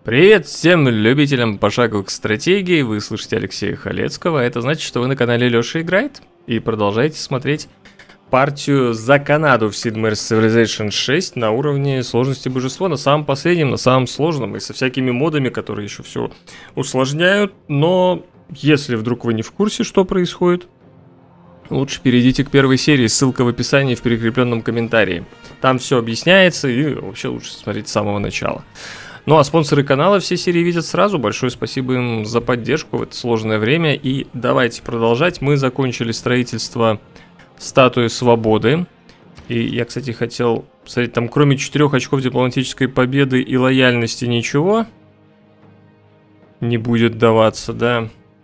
Привет всем любителям пошаговых стратегий, вы слышите Алексея Халецкого, это значит, что вы на канале Лёша Играет и продолжаете смотреть партию за Канаду в Sid Meier's Civilization 6 на уровне сложности божества, на самом последнем, на самом сложном и со всякими модами, которые еще все усложняют, но если вдруг вы не в курсе, что происходит, лучше перейдите к первой серии, ссылка в описании в прикрепленном комментарии, там все объясняется и вообще лучше смотреть с самого начала. Ну а спонсоры канала все серии видят сразу. Большое спасибо им за поддержку в это сложное время. И давайте продолжать. Мы закончили строительство статуи свободы. И я, кстати, хотел посмотреть, там кроме 4 очков дипломатической победы и лояльности ничего не будет даваться, да.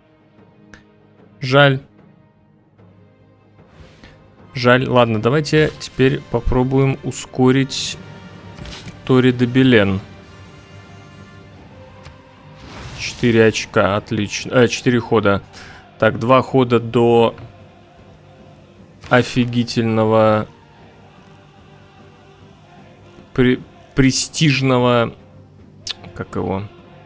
Жаль. Жаль. Ладно, давайте теперь попробуем ускорить Тори де Белен. 4 очка, отлично. 4 хода. Так, 2 хода до офигительного престижного, как его,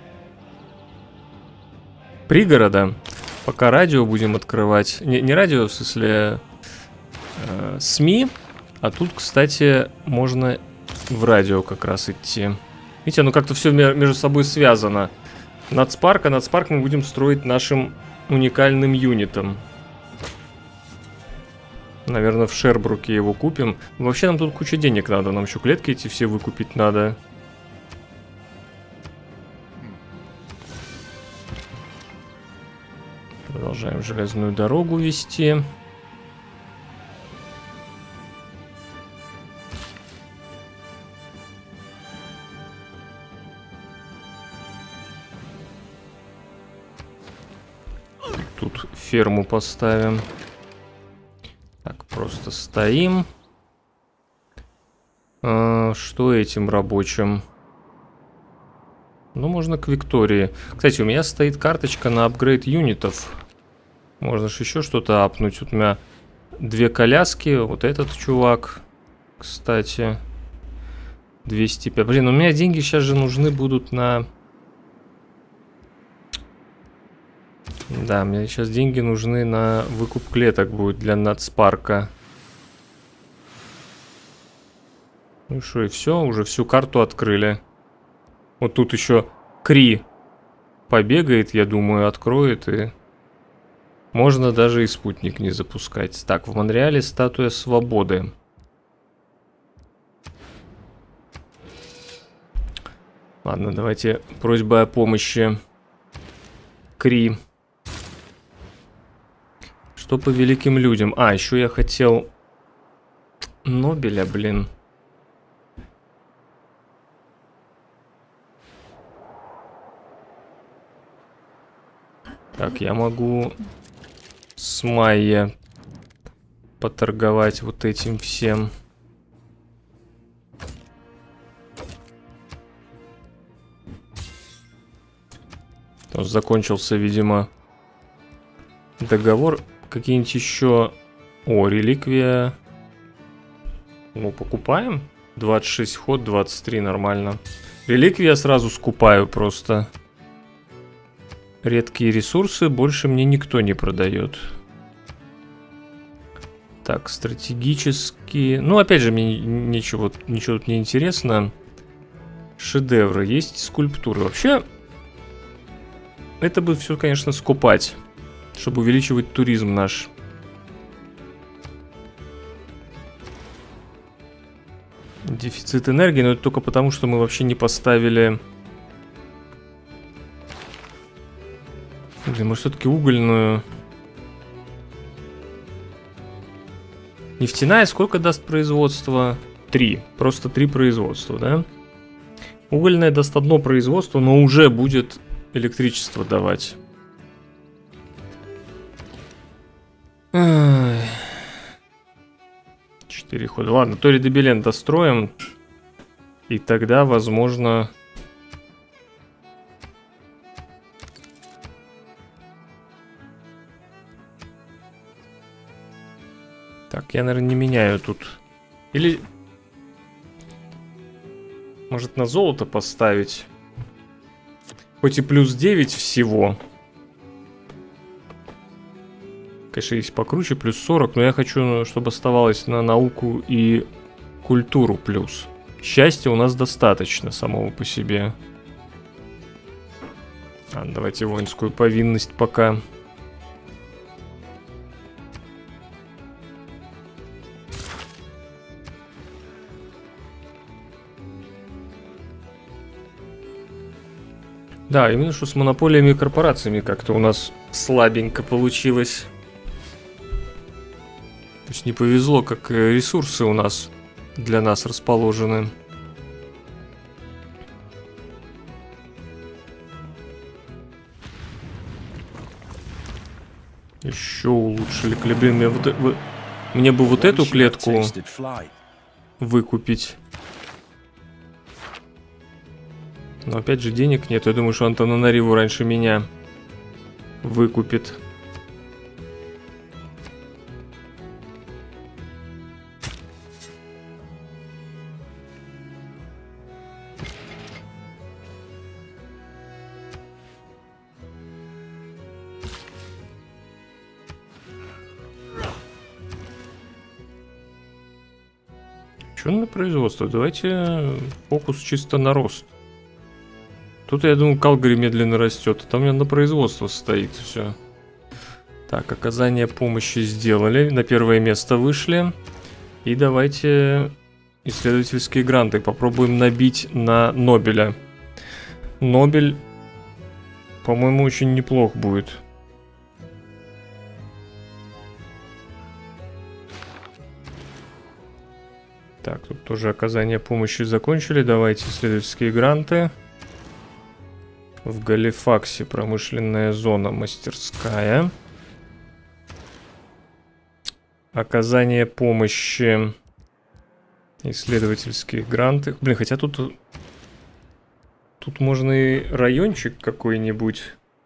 пригорода. Пока радио будем открывать. Не радио, в смысле СМИ. А тут, кстати, можно в радио как раз идти. Видите, ну как-то все между собой связано. Нацпарк, а нацпарк мы будем строить нашим уникальным юнитом. Наверное, в Шербруке его купим. Вообще нам тут куча денег надо. Нам еще клетки эти все выкупить надо. Продолжаем железную дорогу вести. Тут ферму поставим. Так, просто стоим. Что этим рабочим? Ну, можно к Виктории. Кстати, у меня стоит карточка на апгрейд юнитов. Можно же еще что-то апнуть. Вот у меня 2 коляски. Вот этот чувак, кстати. 205. Блин, у меня деньги сейчас же нужны будут на... Да, мне сейчас деньги нужны на выкуп клеток будет для нацпарка. Ну что, и все, уже всю карту открыли. Вот тут еще Кри побегает, я думаю, откроет, и можно даже и спутник не запускать. Так, в Монреале статуя свободы. Ладно, давайте просьба о помощи Кри. Что по великим людям? А, еще я хотел Нобеля, блин. Так, я могу с Майя поторговать вот этим всем. Потому что закончился, видимо, договор. Какие-нибудь еще... О, реликвия. Ну, покупаем. 26 ход, 23, нормально. Реликвия я сразу скупаю просто. Редкие ресурсы больше мне никто не продает. Так, стратегические... Ну, опять же, мне ничего тут не интересно. Шедевры. Есть скульптуры. Вообще, это бы все, конечно, скупать, чтобы увеличивать туризм наш. Дефицит энергии, но это только потому, что мы вообще не поставили... Блин, может, все-таки угольную... Нефтяная сколько даст производство? 3. Просто 3 производства, да? Угольная даст 1 производство, но уже будет электричество давать. 4 хода. Ладно, Тори де Белен достроим. И тогда, возможно... Так, я, наверное, не меняю тут. Или... Может, на золото поставить? Хоть и плюс 9 всего. Конечно, есть покруче, плюс 40, но я хочу, чтобы оставалось на науку и культуру плюс. Счастья у нас достаточно самого по себе. Давайте воинскую повинность пока. Да, именно что с монополиями и корпорациями как-то у нас слабенько получилось. То есть не повезло, как ресурсы у нас для нас расположены. Еще улучшили клеблин. Мне бы вот эту клетку выкупить. Но опять же денег нет. Я думаю, что Антананариву раньше меня выкупит. Что на производство? Давайте фокус чисто на рост. Тут, я думаю, Калгари медленно растет. А там у меня на производство стоит все. Так, оказание помощи сделали. На первое место вышли. И давайте исследовательские гранты попробуем набить на Нобеля. Нобель, по-моему, очень неплох будет. Так, тут тоже оказание помощи закончили. Давайте исследовательские гранты. В Галифаксе промышленная зона, мастерская. Оказание помощи. Исследовательские гранты. Блин, хотя тут можно и райончик какой-нибудь.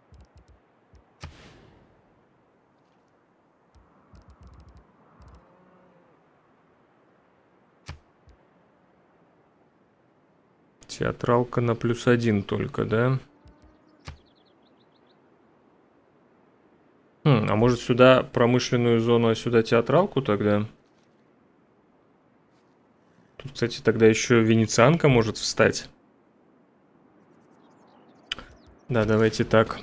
Театралка на +1 только, да? А может сюда промышленную зону, а сюда театралку тогда? Тут, кстати, тогда еще венецианка может встать. Да, давайте так.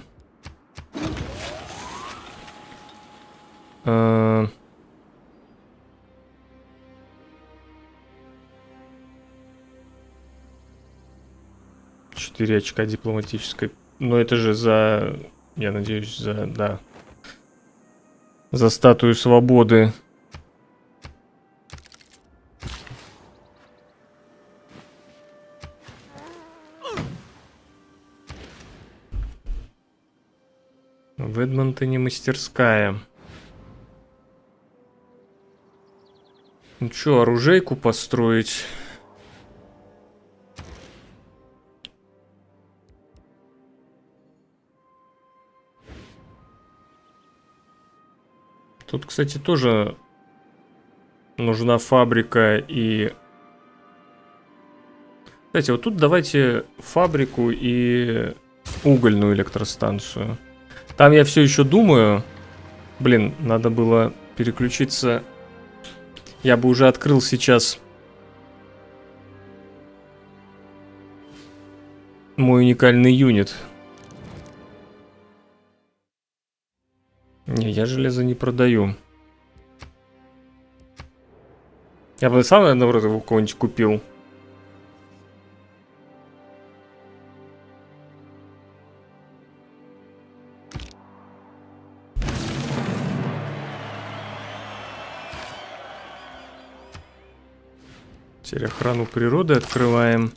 Четыре очка дипломатической. Но это же за... Я надеюсь, за... Да. За статую свободы. В Эдмонтоне мастерская. Ну что, оружейку построить? Тут, кстати, тоже нужна фабрика и... Кстати, вот тут давайте фабрику и угольную электростанцию. Там я все еще думаю... Блин, надо было переключиться... Я бы уже открыл сейчас мой уникальный юнит. Не, я железо не продаю. Я бы сам, наоборот, его кого-нибудь купил. Теперь охрану природы открываем.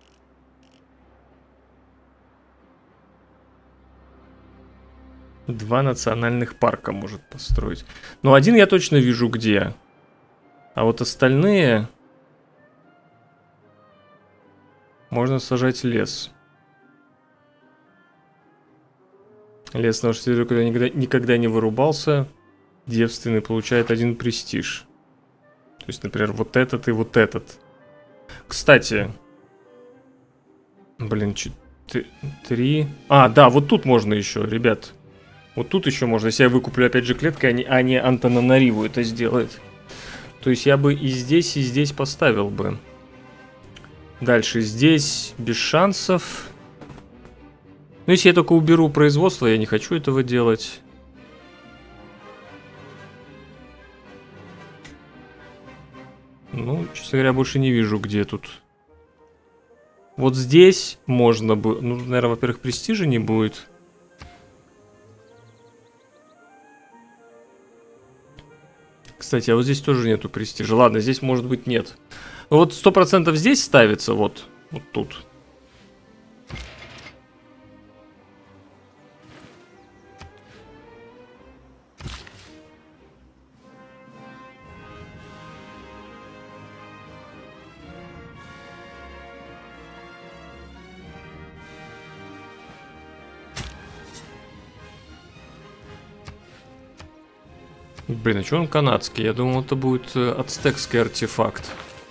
Два национальных парка может построить. Но один я точно вижу где. А вот остальные... Можно сажать лес. Лес на вашей территории никогда не вырубался. Девственный получает 1 престиж. То есть, например, вот этот и вот этот. Кстати... Блин, 3. А, да, вот тут можно еще, ребят. Вот тут еще можно. Если я выкуплю опять же клеткой, а не Антананариву это сделает. То есть я бы и здесь поставил бы. Дальше здесь без шансов. Ну, если я только уберу производство, я не хочу этого делать. Ну, честно говоря, больше не вижу, где тут. Вот здесь можно бы... Ну, наверное, во-первых, престижа не будет. Кстати, а вот здесь тоже нету престижа. Ладно, здесь, может быть, нет. Ну, вот 100% здесь ставится, вот тут. Блин, а что он канадский? Я думал, это будет ацтекский артефакт.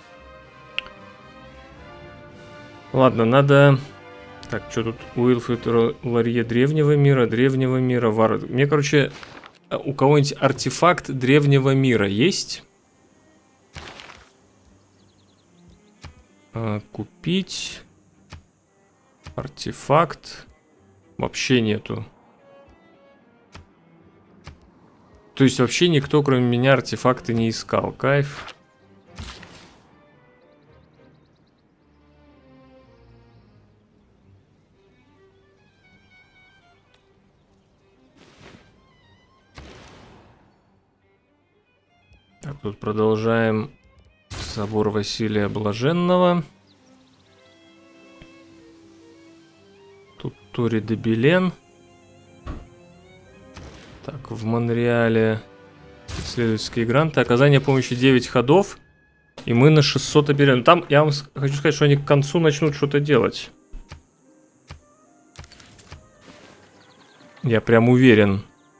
Ладно, надо... Так, что тут? Уилфрид Ларье древнего мира, Вар... Мне, короче, у кого-нибудь артефакт древнего мира есть? Купить. Артефакт. Вообще нету. То есть вообще никто, кроме меня, артефакты не искал. Кайф. Так, тут продолжаем. Собор Василия Блаженного. Тут Тори де Белен. Так, в Монреале исследовательские гранты. Оказание помощи 9 ходов. И мы на 600 оберем. Там, я вам хочу сказать, что они к концу начнут что-то делать. Я прям уверен.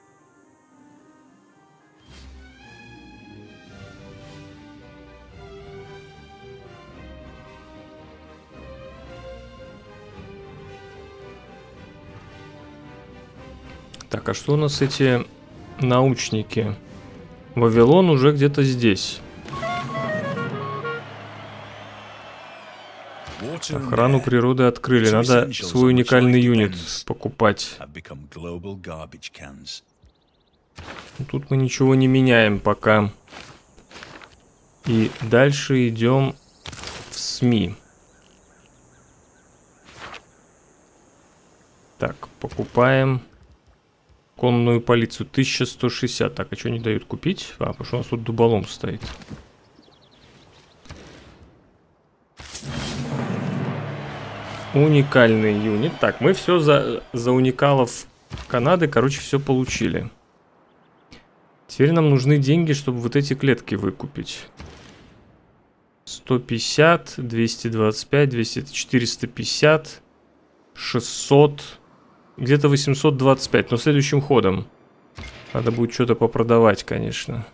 Так, а что у нас эти научники? Вавилон уже где-то здесь. Охрану природы открыли. Надо свой уникальный юнит покупать. Тут мы ничего не меняем пока. И дальше идем в СМИ. Так, покупаем... Конную полицию 1160. Так, а что не дают купить? А, потому что у нас тут дуболом стоит. Уникальный юнит. Так, мы все за уникалов Канады, короче, все получили. Теперь нам нужны деньги, чтобы вот эти клетки выкупить. 150, 225, 200, 450, 600... Где-то 825, но следующим ходом. Надо будет что-то попродавать, конечно.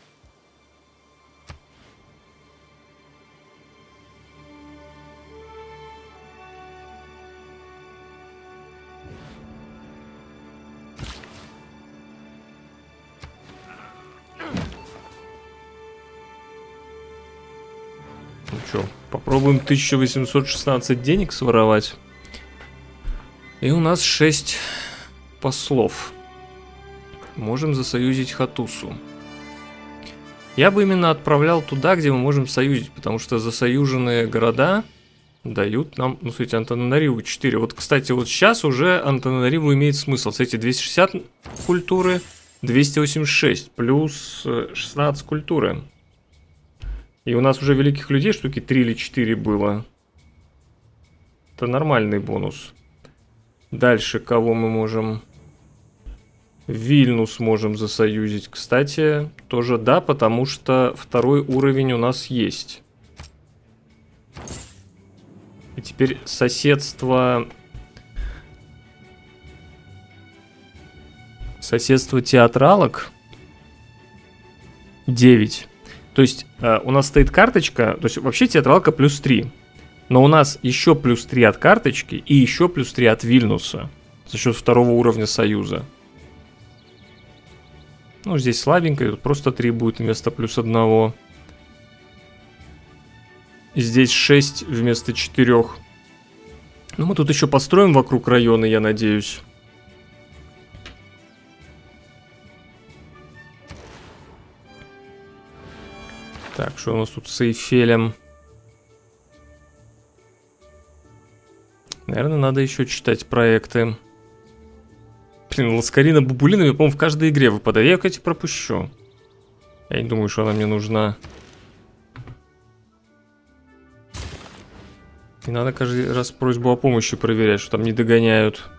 Ну что, попробуем 1816 денег своровать. И у нас 6 послов. Можем засоюзить Хатусу. Я бы именно отправлял туда, где мы можем союзить, потому что засоюженные города дают нам, ну, смотрите, Антананариву 4. Вот, кстати, вот сейчас уже Антананариву имеет смысл. Смотрите, 260 культуры, 286, плюс 16 культуры. И у нас уже великих людей штуки 3 или 4 было. Это нормальный бонус. Дальше кого мы можем? Вильнюс можем засоюзить. Кстати, тоже да, потому что второй уровень у нас есть. И теперь соседство... Соседство театралок 9. То есть у нас стоит карточка, то есть вообще театралка плюс 3. Но у нас еще плюс 3 от карточки и еще плюс 3 от Вильнюса за счет второго уровня Союза. Ну, здесь слабенько, тут просто 3 будет вместо плюс 1. Здесь 6 вместо 4. Ну, мы тут еще построим вокруг района, я надеюсь. Так, что у нас тут с Эйфелем? Наверное, надо еще читать проекты. Блин, Ласкарина Бабулина, по-моему, в каждой игре выпадает. Я ее, кстати, пропущу. Я не думаю, что она мне нужна. И надо каждый раз просьбу о помощи проверять, что там не догоняют.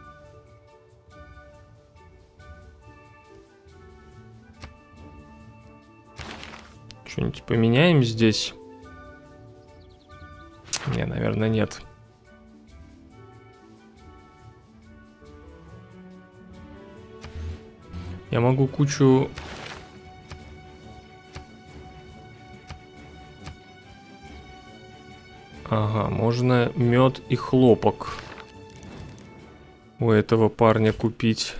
Что-нибудь поменяем здесь? Не, наверное, нет. Я могу кучу... Ага, можно мед и хлопок у этого парня купить.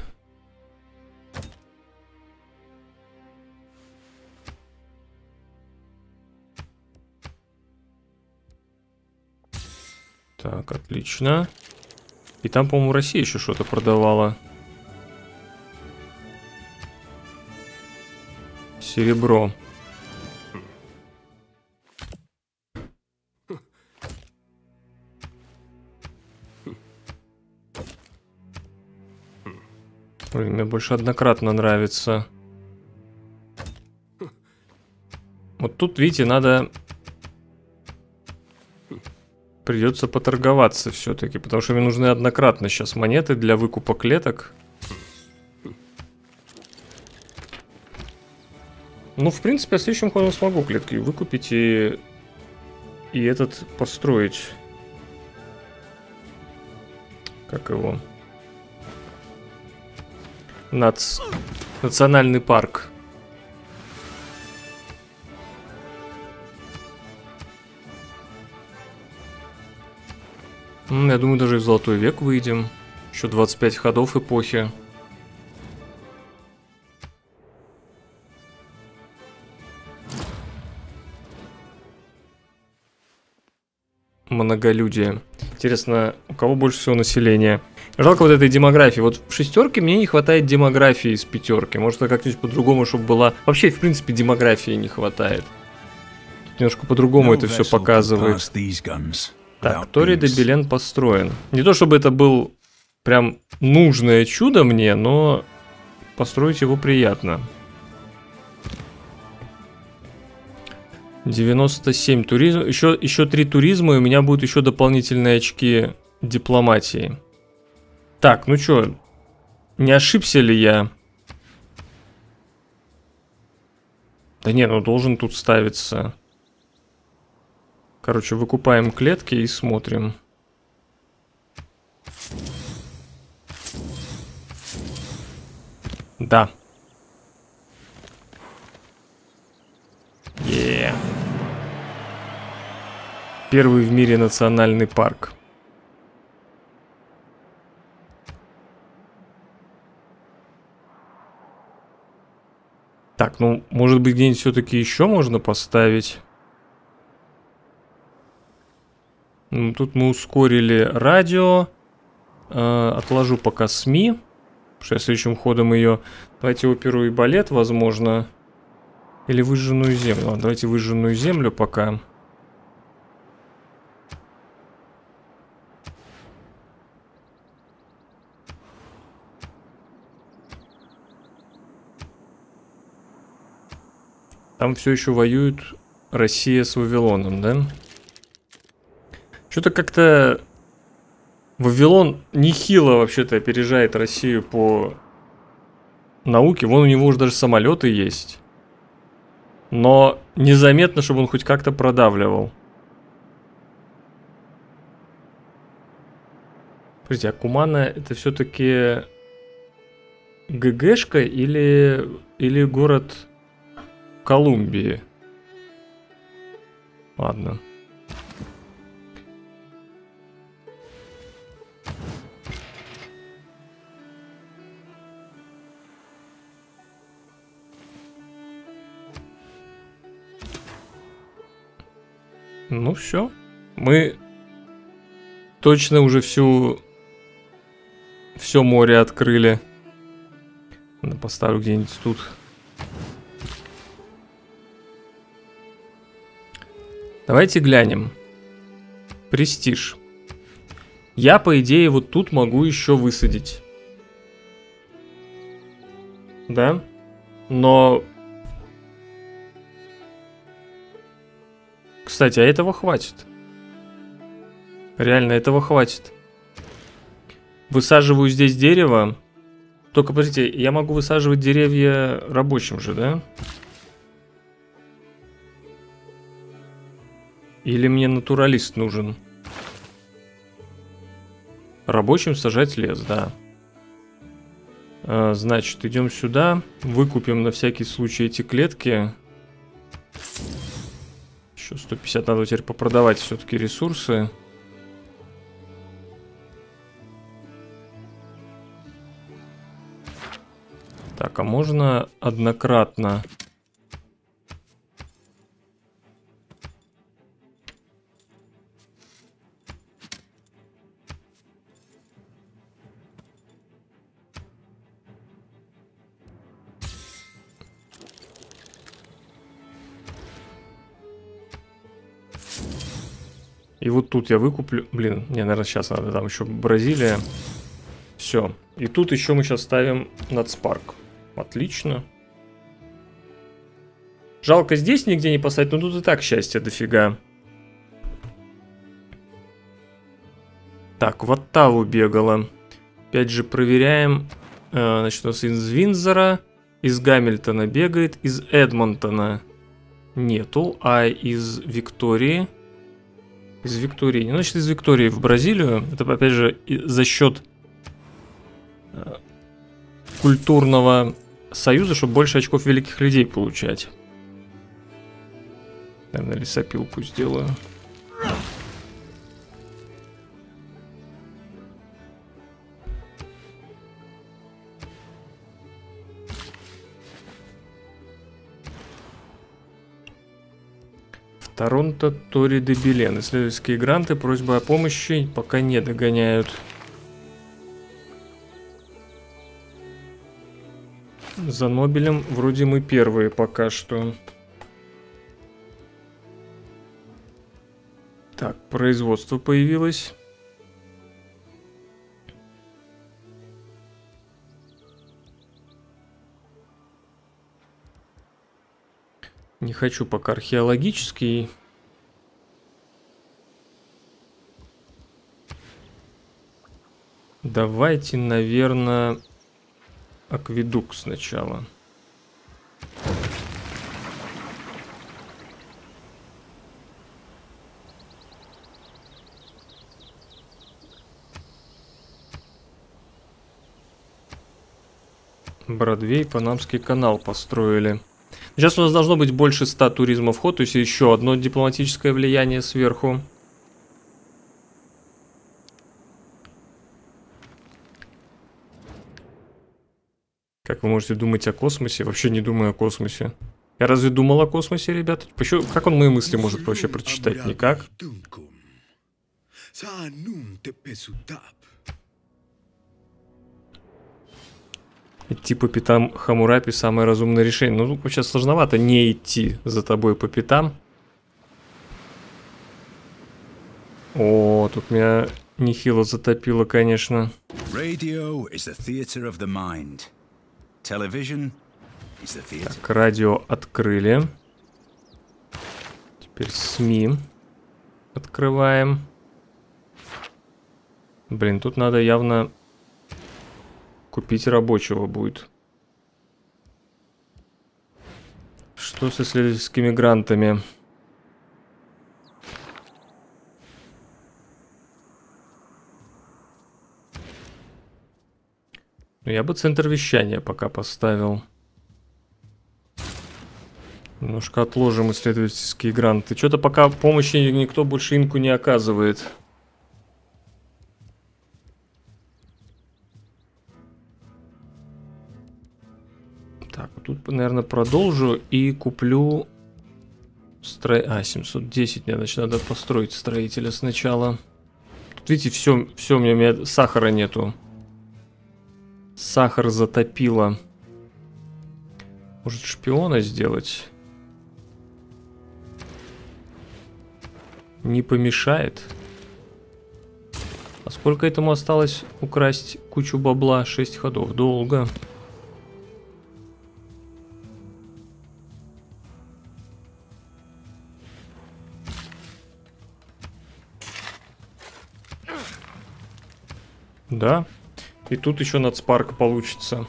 Так, отлично. И там, по-моему, Россия еще что-то продавала. Серебро. Ой, мне больше однократно нравится. Вот тут, видите, надо... Придется поторговаться все-таки, потому что мне нужны однократно сейчас монеты для выкупа клеток. Ну, в принципе, я следующим ходом смогу клетки выкупить и этот построить. Как его? Национальный парк. Я думаю, даже и в Золотой век выйдем. Еще 25 ходов эпохи. Многолюдие. Интересно, у кого больше всего населения? Жалко вот этой демографии. Вот в шестерке мне не хватает демографии из пятерки. Может, как-нибудь по-другому, чтобы была... Вообще, в принципе, демографии не хватает. Тут немножко по-другому это все показывает. Так, Тори де Белен построен. Не то, чтобы это был прям нужное чудо мне, но построить его приятно. 97 туризм. Еще 3 туризма, и у меня будут еще дополнительные очки дипломатии. Так, ну чё, не ошибся ли я? Да не, ну должен тут ставиться. Короче, выкупаем клетки и смотрим. Да. Первый в мире национальный парк. Так, ну, может быть, где-нибудь все-таки еще можно поставить? Тут мы ускорили радио. Отложу пока СМИ. Потому что я следующим ходом ее... Давайте оперу и балет, возможно. Или выжженную землю. Ладно, давайте выжженную землю пока. Там все еще воюют Россия с Вавилоном, да? Что-то как-то Вавилон нехило вообще-то опережает Россию по науке. Вон у него уже даже самолеты есть. Но незаметно, чтобы он хоть как-то продавливал. Смотрите, а Кумана это все-таки ГГшка или город Колумбии? Ладно. Ну все. Мы точно уже все море открыли. Поставлю где-нибудь тут. Давайте глянем. Престиж. Я, по идее, вот тут могу еще высадить. Да? Но... Кстати, а этого хватит. Реально, этого хватит. Высаживаю здесь дерево. Только, подождите, я могу высаживать деревья рабочим же, да? Или мне натуралист нужен? Рабочим сажать лес, да. Значит, идем сюда. Выкупим на всякий случай эти клетки. Еще 150 надо теперь попродавать все-таки ресурсы. Так, а можно однократно... И вот тут я выкуплю... Блин, не, наверное, сейчас надо. Там еще Бразилия. Все. И тут еще мы сейчас ставим нацпарк. Отлично. Жалко здесь нигде не поставить, но тут и так счастья дофига. Так, в Оттаву бегала. Опять же проверяем. Значит, у нас из Виндзора, из Гамильтона бегает, из Эдмонтона нету, а из Виктории... Из Виктории. Ну, значит, из Виктории в Бразилию. Это, опять же, за счет культурного союза, чтобы больше очков великих людей получать. Наверное, лесопилку сделаю. Торонто, Тори де Белен. Исследовательские гранты, просьба о помощи пока не догоняют. За Нобелем вроде мы первые пока что. Так, производство появилось. Не хочу пока археологический. Давайте, наверное, акведук сначала. Бродвей, Панамский канал построили. Сейчас у нас должно быть больше 100 туризма в ход, то есть еще одно дипломатическое влияние сверху. Как вы можете думать о космосе? Вообще не думаю о космосе. Я разве думал о космосе, ребята? Почему, как он мои мысли может вообще прочитать? Никак. Идти по пятам Хаммурапи самое разумное решение. Ну, сейчас сложновато не идти за тобой по пятам. О, тут меня нехило затопило, конечно. Так, радио открыли. Теперь СМИ открываем. Блин, тут надо явно... Купить рабочего будет. Что с исследовательскими грантами? Ну, я бы центр вещания пока поставил. Немножко отложим исследовательские гранты. Что-то пока помощи никто больше инку не оказывает. Так, тут, наверное, продолжу и куплю 710, мне значит, надо построить строителя сначала. Тут, видите, все, у меня сахара нету. Сахар затопило. Может, шпиона сделать? Не помешает. А сколько этому осталось украсть кучу бабла? 6 ходов. Долго. Да. И тут еще нацпарк получится.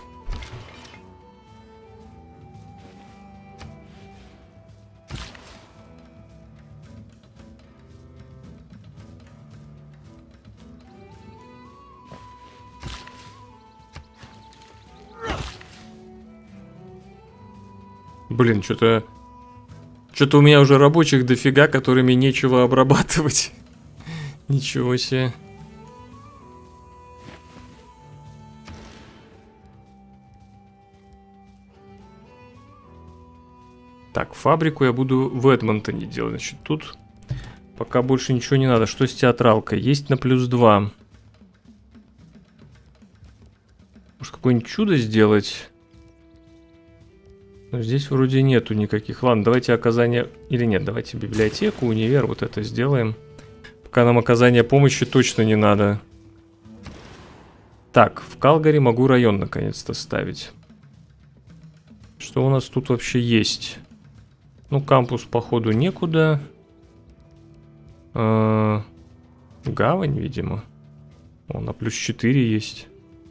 Блин, что-то у меня уже рабочих дофига, которыми нечего обрабатывать. Ничего себе. Так, фабрику я буду в Эдмонтоне делать. Значит, тут пока больше ничего не надо. Что с театралкой? Есть на +2. Может, какое-нибудь чудо сделать? Но здесь вроде нету никаких. Ладно, давайте оказание... Или нет, давайте библиотеку, универ, вот это сделаем. Пока нам оказание помощи точно не надо. Так, в Калгари могу район наконец-то ставить. Что у нас тут вообще есть? Ну, кампус, походу, некуда. Гавань, видимо. О, на +4 есть.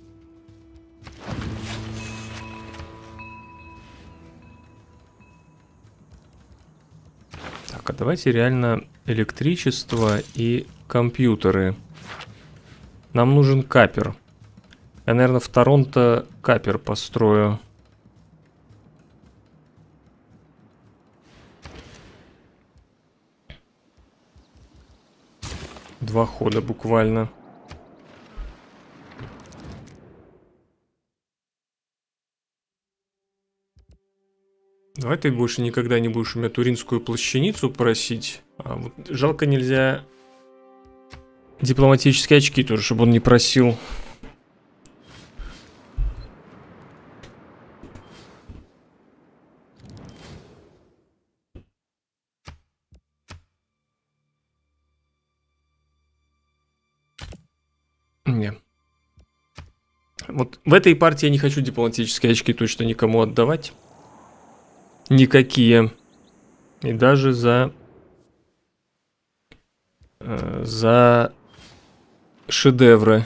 Так, а давайте реально электричество и компьютеры. Нам нужен капер. Я, наверное, в Торонто капер построю. Два хода буквально. Давай ты больше никогда не будешь у меня туринскую плащаницу просить. А вот жалко, нельзя дипломатические очки тоже, чтобы он не просил. Не. Вот в этой партии я не хочу дипломатические очки точно никому отдавать. Никакие. И даже за шедевры.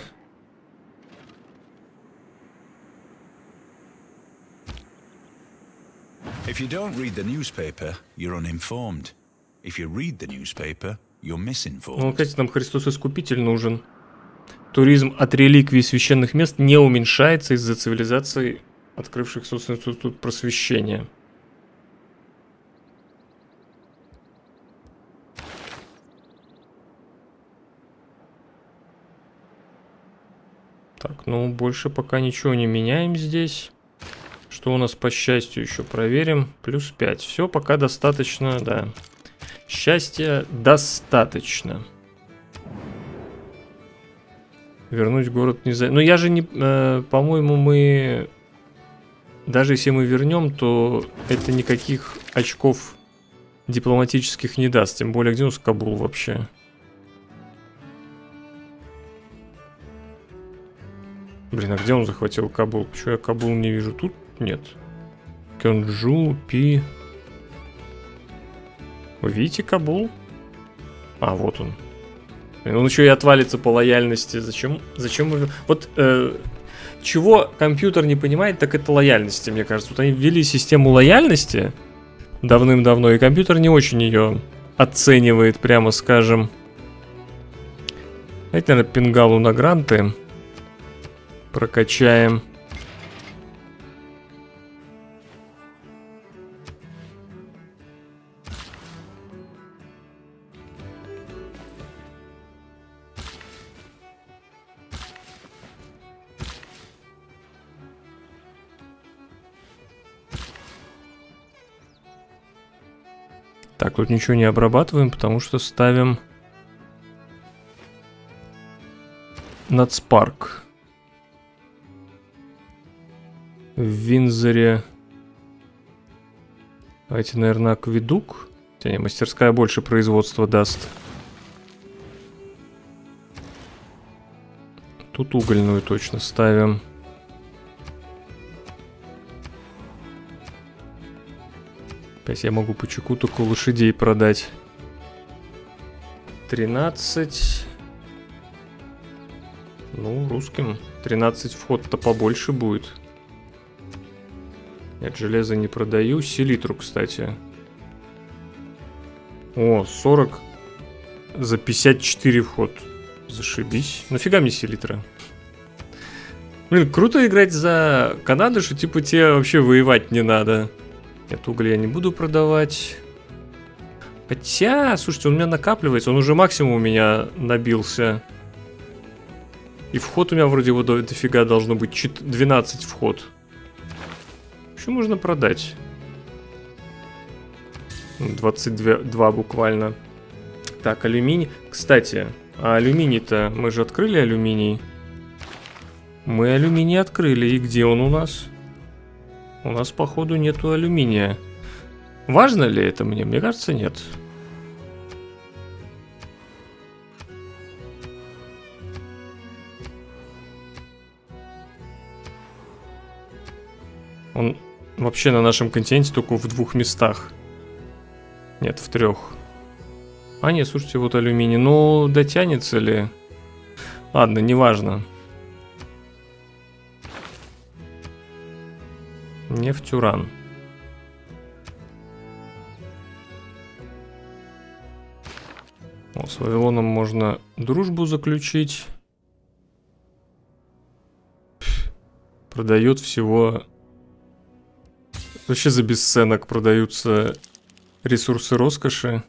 If you don't read the newspaper, you're uninformed. If you read the newspaper, you're misinformed. Ну, опять нам Христос Искупитель нужен. Туризм от реликвий священных мест не уменьшается из-за цивилизаций, открывших собственный институт просвещения. Так, ну больше пока ничего не меняем здесь. Что у нас по счастью еще проверим. +5. Все пока достаточно, да. Счастья достаточно. Вернуть город не за... Ну я же не... по-моему, мы... Даже если мы вернем, то это никаких очков дипломатических не даст. Тем более, где у нас Кабул вообще? Блин, а где он захватил Кабул? Почему я Кабул не вижу? Тут нет. Кёнджу, Пи. Вы видите Кабул? А, вот он. Он еще и отвалится по лояльности. Зачем вы... Вот чего компьютер не понимает, так это лояльности, мне кажется. Вот они ввели систему лояльности давным-давно, и компьютер не очень ее оценивает, прямо скажем. Давайте, наверное, пингалу на гранты прокачаем. Так, тут ничего не обрабатываем, потому что ставим Нацпарк. В Виндзоре. Давайте, наверное, акведук. Хотя не, мастерская больше производства даст. Тут угольную точно ставим. Опять я могу по чеку только лошадей продать. 13. Ну, русским 13 вход-то побольше будет. Нет, железо не продаю. Селитру, кстати. О, 40 за 54 вход. Зашибись. Нафига мне селитра? Блин, круто играть за Канаду, что типа тебе вообще воевать не надо. Нет, уголь я не буду продавать. Хотя, слушайте, он у меня накапливается. Он уже максимум у меня набился. И вход у меня вроде вот дофига должно быть 12 вход. Что можно продать? 22 буквально. Так, алюминий. Кстати, а алюминий-то... Мы же открыли алюминий. Мы алюминий открыли. И где он у нас? У нас, походу, нету алюминия. Важно ли это мне? Мне кажется, нет. Он вообще на нашем континенте только в 2 местах. Нет, в 3. А, нет, слушайте, вот алюминий. Ну, дотянется ли? Ладно, неважно. Нефть, уран. О, с Вавилоном можно дружбу заключить. Продает всего... Вообще за бесценок продаются ресурсы роскоши.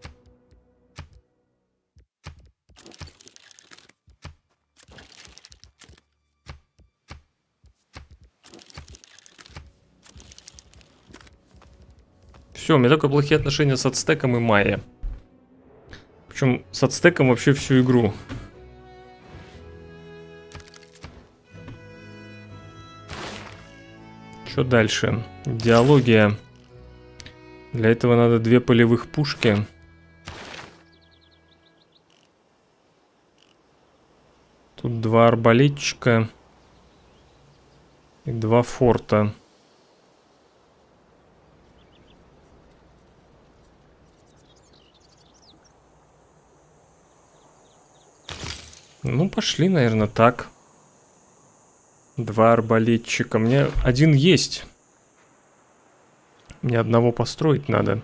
Все, у меня только плохие отношения с Ацтеком и Майя. Причем с Ацтеком вообще всю игру. Что дальше? Идеология. Для этого надо 2 полевых пушки. Тут 2 арбалетчика. И 2 форта. Ну, пошли, наверное, так. 2 арбалетчика. Мне 1 есть. Мне одного построить надо.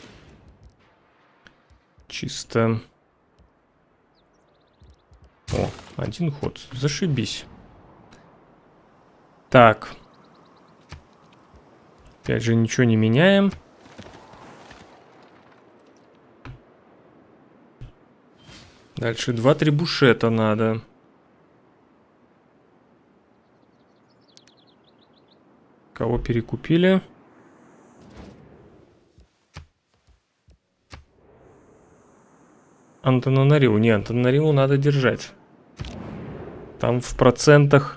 Чисто. О, 1 ход. Зашибись. Так. Опять же, ничего не меняем. Дальше 2 трибушета надо. Кого перекупили? Антананариву. Не, Антананариву надо держать. Там в процентах...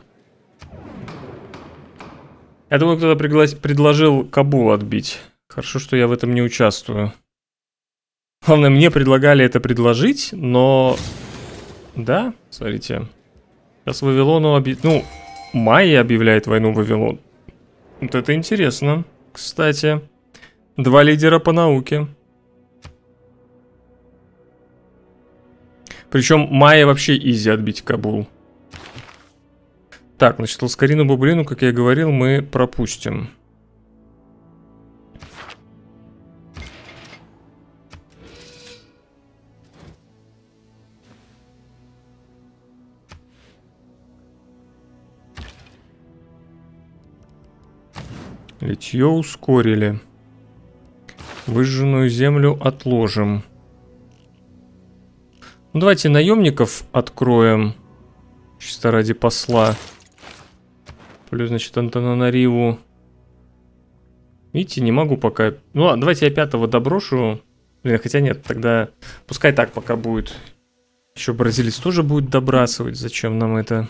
Я думаю, кто-то предложил Кабул отбить. Хорошо, что я в этом не участвую. Главное, мне предлагали это предложить, но... Да, смотрите. Сейчас Вавилону Ну, Майя объявляет войну Вавилон. Вот это интересно, кстати. 2 лидера по науке. Причем Майя вообще изи отбить Кабул. Так, значит, Ласкарину Бублину, как я говорил, мы пропустим. Литье ускорили. Выжженную землю отложим. Ну, давайте наемников откроем. Чисто ради посла. Плюс, значит, Антананариву. Видите, не могу пока... Ну ладно, давайте я 5-го доброшу. Блин, хотя нет, тогда пускай так пока будет. Еще бразилец тоже будет добрасывать. Зачем нам это?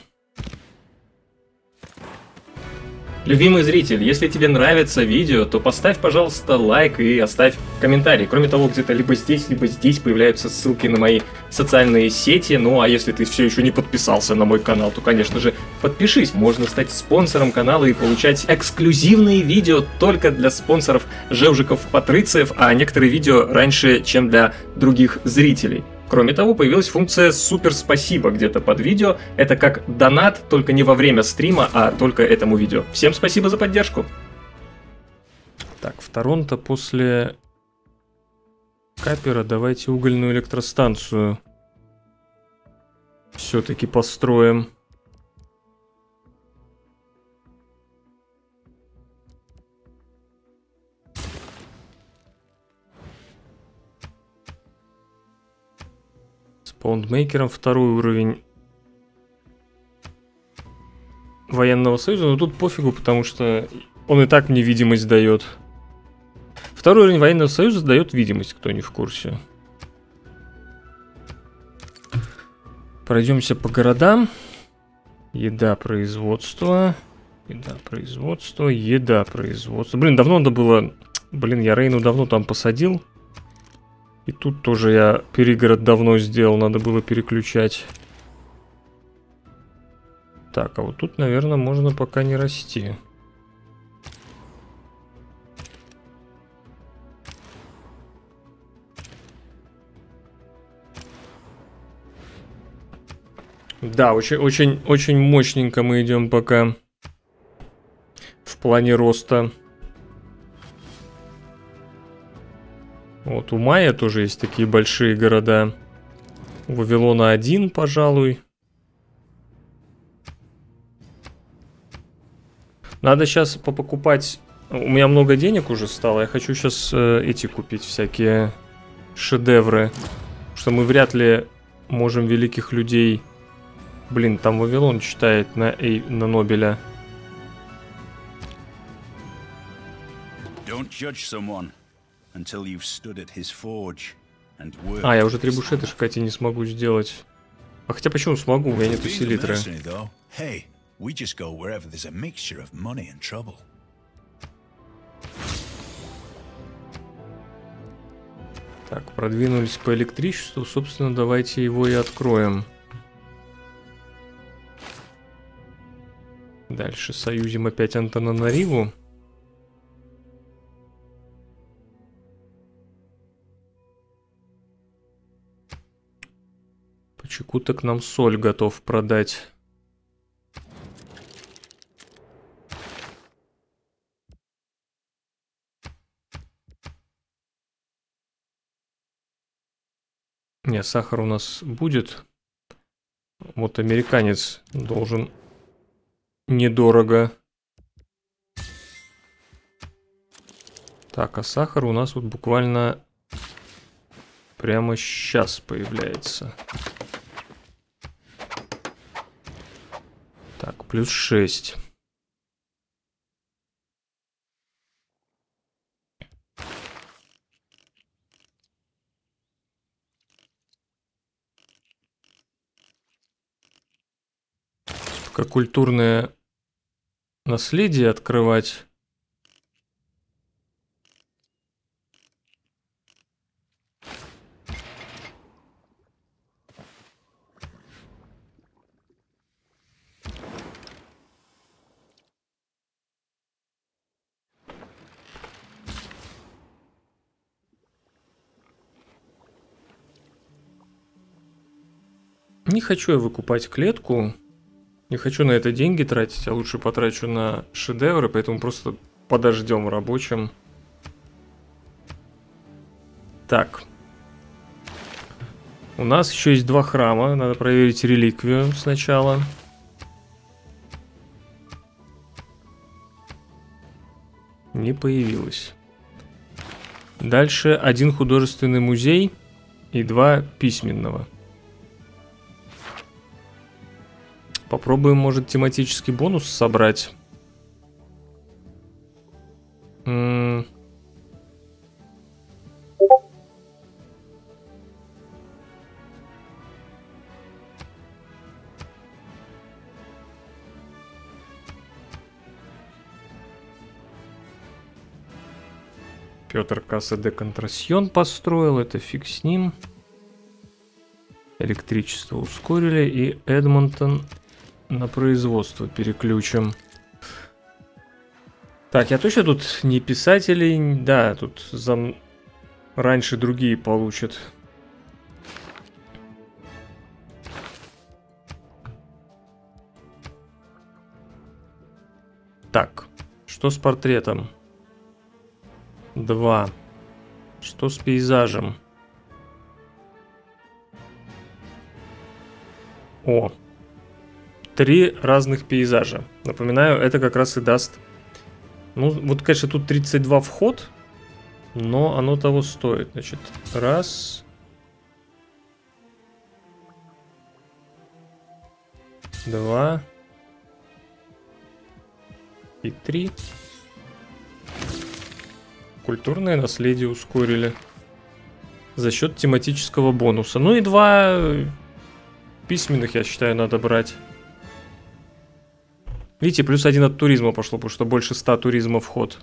Любимый зритель, если тебе нравится видео, то поставь, пожалуйста, лайк и оставь комментарий. Кроме того, где-то либо здесь появляются ссылки на мои социальные сети. Ну, а если ты все еще не подписался на мой канал, то, конечно же, подпишись. Можно стать спонсором канала и получать эксклюзивные видео только для спонсоров Жевжиков-Патрициев, а некоторые видео раньше, чем для других зрителей. Кроме того, появилась функция «Супер спасибо» где-то под видео. Это как донат, только не во время стрима, а только этому видео. Всем спасибо за поддержку. Так, в Торонто после капера давайте угольную электростанцию все-таки построим. Паундмейкером 2-й уровень военного союза, но тут пофигу, потому что он и так мне видимость дает. 2-й уровень военного союза дает видимость, кто не в курсе. Пройдемся по городам. Еда, производство. Еда, производство. Еда, производство. Блин, давно надо было... Блин, я Рейну давно там посадил. И тут тоже я перегород давно сделал, надо было переключать. Так, а вот тут, наверное, можно пока не расти. Да, очень мощненько мы идем пока в плане роста. Вот у Майя тоже есть такие большие города. У Вавилона 1, пожалуй. Надо сейчас попокупать. У меня много денег уже стало. Я хочу сейчас эти купить, всякие шедевры. Потому что мы вряд ли можем великих людей... Блин, там Вавилон читает на Нобеля. А, я уже трибушеты шкати не смогу сделать. А хотя почему смогу? У меня нету селитры. Так, продвинулись по электричеству. Собственно, давайте его и откроем. Дальше союзим опять Антананариву. Чекута к нам соль готов продать. Не, сахар у нас будет. Вот американец должен недорого. Так, а сахар у нас вот буквально прямо сейчас появляется. Так, плюс 6. Пока культурное наследие открывать. Не хочу я выкупать клетку. Не хочу на это деньги тратить, а лучше потрачу на шедевры, поэтому просто подождем рабочим. Так. У нас еще есть 2 храма. Надо проверить реликвию сначала. Не появилось. Дальше 1 художественный музей и 2 письменного. Попробуем, может, тематический бонус собрать. Петр КСД Контрасьон построил, это фиг с ним. Электричество ускорили, и Эдмонтон на производство переключим. Так, я точно тут не писателей, да, тут раньше другие получат. Так, что с портретом? 2. Что с пейзажем? О, 3 разных пейзажа. Напоминаю, это как раз и даст... Ну, вот, конечно, тут 32 вход, но оно того стоит. Значит, 1, 2 и 3. Культурное наследие ускорили за счет тематического бонуса. Ну и 2 письменных, я считаю, надо брать. Видите, плюс 1 от туризма пошло, потому что больше 100 туризма вход.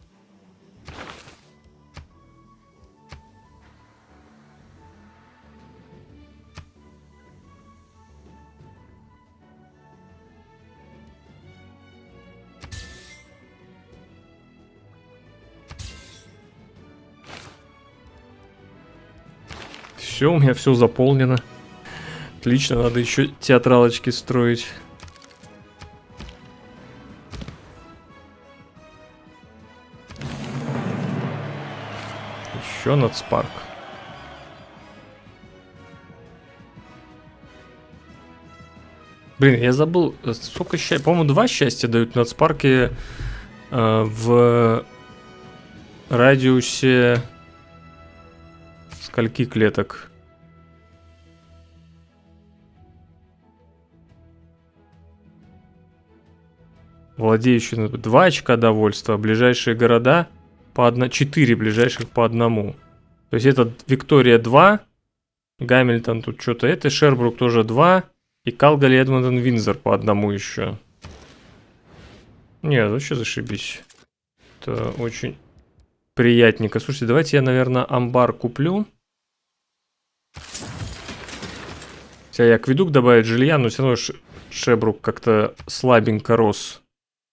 Все, у меня все заполнено. Отлично, надо еще театралочки строить. Еще нацпарк. Блин, я забыл, сколько счастья. По-моему, 2 счастья дают нацпарки в радиусе скольки клеток? Владеющий 2 очка довольства, ближайшие города по 4 ближайших по 1. То есть это Виктория 2, Гамильтон тут что-то, это Шербрук тоже 2, и Калгари, Эдмонтон, Виндзор по 1 еще. Не, вообще зашибись. Это очень приятненько. Слушайте, давайте я, наверное, амбар куплю. Хотя я акведук добавить жилья, но все равно Шербрук как-то слабенько рос.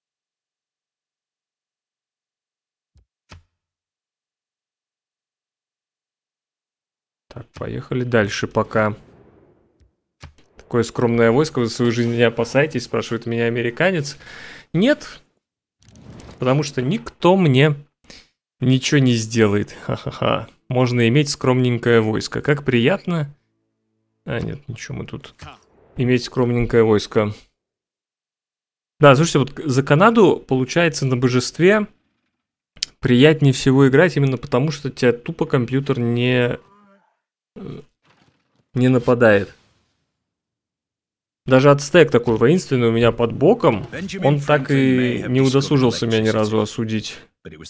Так, поехали дальше пока. Такое скромное войско, вы в свою жизнь не опасаетесь, спрашивает меня американец. Нет, потому что никто мне ничего не сделает. Ха-ха-ха. Можно иметь скромненькое войско. Как приятно. А, нет, ничего, мы тут... Иметь скромненькое войско. Да, слушайте, вот за Канаду, получается, на божестве приятнее всего играть именно потому, что тебя тупо компьютер не нападает. Даже ацтек такой воинственный у меня под боком, он так и не удосужился меня ни разу осудить.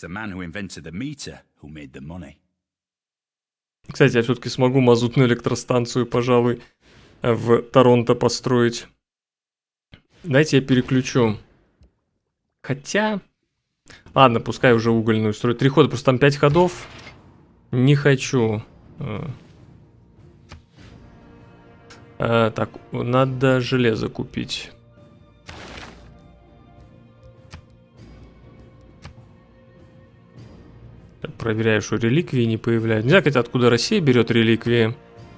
Кстати, я все-таки смогу мазутную электростанцию, пожалуй, в Торонто построить. Дайте я переключу. Хотя... Ладно, пускай уже угольную строить. 3 хода, просто там 5 ходов. Не хочу. Так, надо железо купить. Так, проверяю, что реликвии не появляются. Не знаю, кстати, откуда Россия берет реликвии.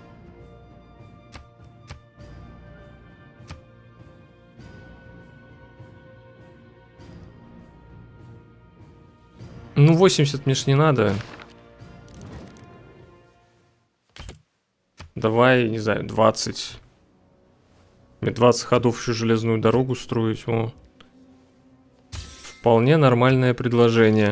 Ну, 80 мне ж не надо. Давай, не знаю, 20. Мне 20 ходов еще железную дорогу строить. О. Вполне нормальное предложение.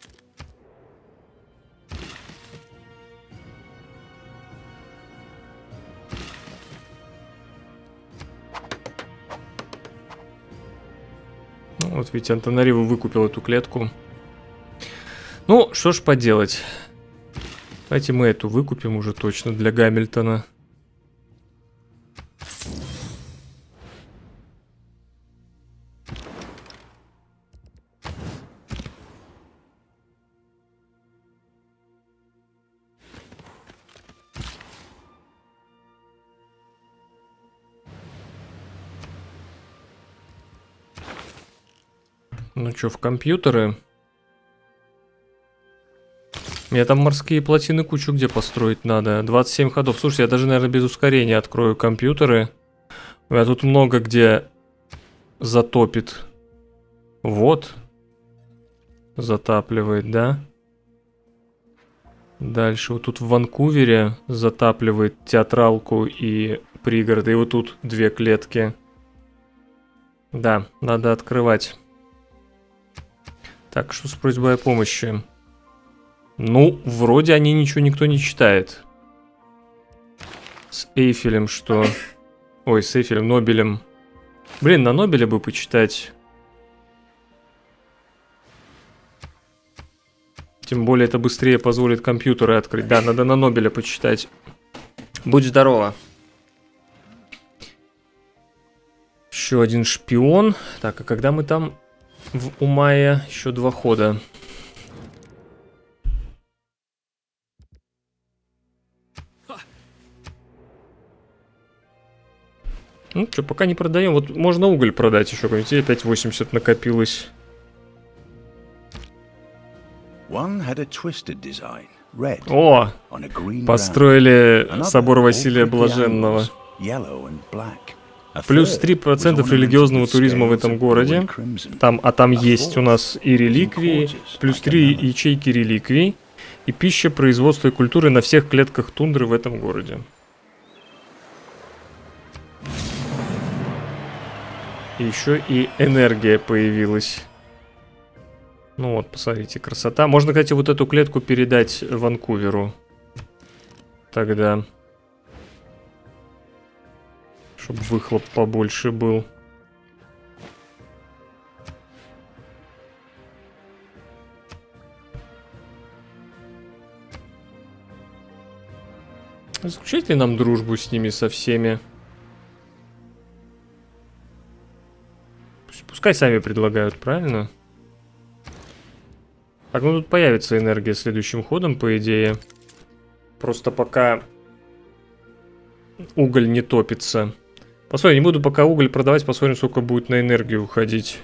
Ну, вот ведь Антанариву выкупил эту клетку. Ну, что ж поделать. Давайте мы эту выкупим уже точно для Гамильтона. Ну что, в компьютеры? Мне там морские плотины кучу где построить надо. 27 ходов. Слушай, я даже, наверное, без ускорения открою компьютеры. У меня тут много где затопит. Вот. Затапливает, да? Дальше вот тут в Ванкувере затапливает театралку и пригороды. И вот тут 2 клетки. Да, надо открывать. Так, что с просьбой о помощи? Ну, вроде они ничего никто не читает. С Эйфелем что? Ой, с Эйфелем, Нобелем. Блин, на Нобеле бы почитать. Тем более это быстрее позволит компьютеры открыть. Да, надо на Нобеля почитать. Будь здорова. Еще один шпион. Так, а когда мы там в Умае? Еще 2 хода. Ну что, пока не продаем. Вот можно уголь продать еще какой-нибудь. Опять 80 накопилось. О! Построили собор Василия Блаженного. Плюс 3% религиозного туризма в этом городе. Там есть у нас и реликвии. Плюс 3 ячейки реликвий. И пища, производство и культуры на всех клетках тундры в этом городе. И еще и энергия появилась. Ну вот, посмотрите, красота. Можно, кстати, вот эту клетку передать Ванкуверу. Тогда. Чтобы выхлоп побольше был. Заключать ли нам дружбу с ними со всеми? Пускай сами предлагают, правильно? Так, ну тут появится энергия следующим ходом, по идее. Просто пока уголь не топится. Посмотрим, не буду пока уголь продавать, посмотрим, сколько будет на энергию уходить.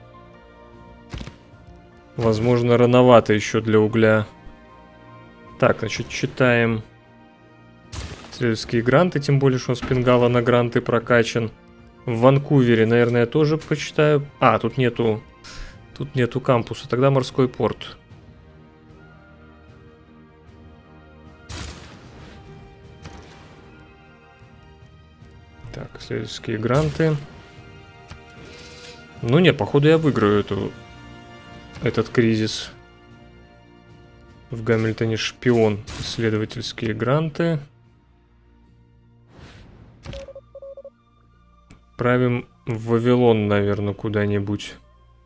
Возможно, рановато еще для угля. Так, значит, читаем исследовательские гранты, тем более, что у нас Пингала на гранты прокачан. В Ванкувере, наверное, я тоже почитаю. А, тут нету кампуса. Тогда морской порт. Так, исследовательские гранты. Ну не, походу я выиграю этот кризис. В Гамильтоне шпион. Исследовательские гранты. Правим в Вавилон, наверное, куда-нибудь.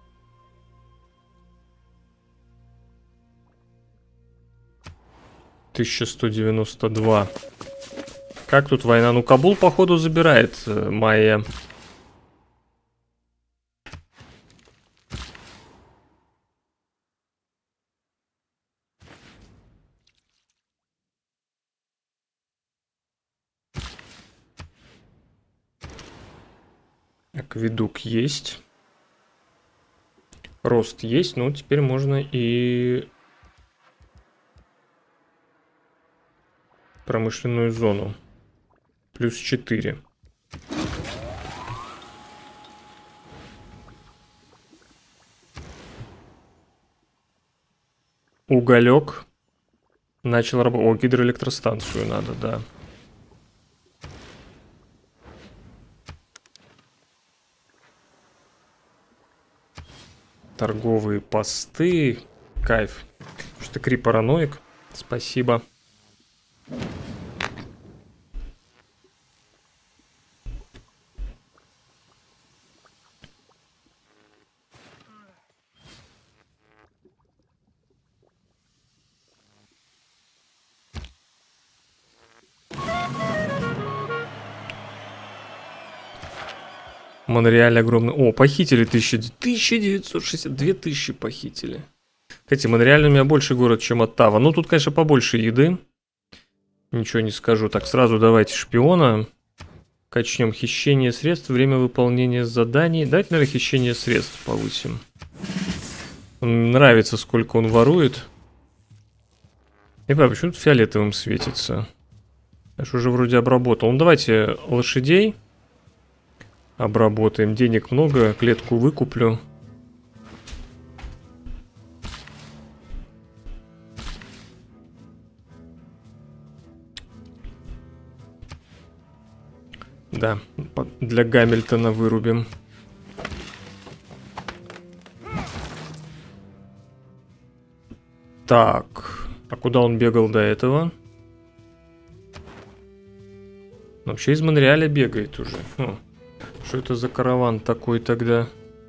$1192. Как тут война? Ну, Кабул, походу, забирает Майя. Акведук есть. Рост есть, ну теперь можно и промышленную зону. Плюс 4. Уголек. Начал работать. О, гидроэлектростанцию надо, да. Торговые посты. Кайф. Что-то Кри-параноик. Спасибо. Монреаль огромный. О, похитили 1960. 2000 похитили. Кстати, Монреаль у меня больше город, чем Оттава. Ну, тут, конечно, побольше еды. Ничего не скажу. Так, сразу давайте шпиона. Качнем хищение средств. Время выполнения заданий. Давайте, наверное, хищение средств повысим. Нравится, сколько он ворует. Не понимаю, почему тут фиолетовым светится? Я же уже вроде обработал. Ну, давайте лошадей обработаем. Денег много, клетку выкуплю. Да, для Гамильтона вырубим. Так, а куда он бегал до этого? Вообще из Монреаля бегает уже. Что это за караван такой тогда?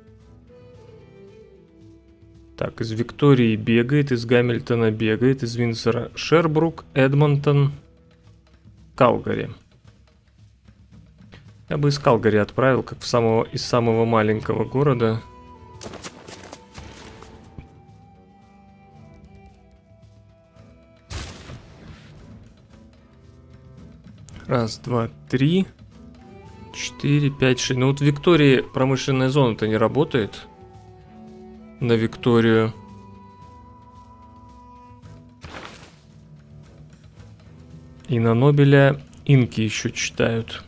Так, из Виктории бегает, из Гамильтона бегает, из Винсора Шербрук, Эдмонтон, Калгари. Я бы из Калгари отправил, как из самого маленького города. Раз, два, три, 4, 5, 6. Ну вот в Виктории промышленная зона-то не работает. На Викторию. И на Нобеля инки еще читают.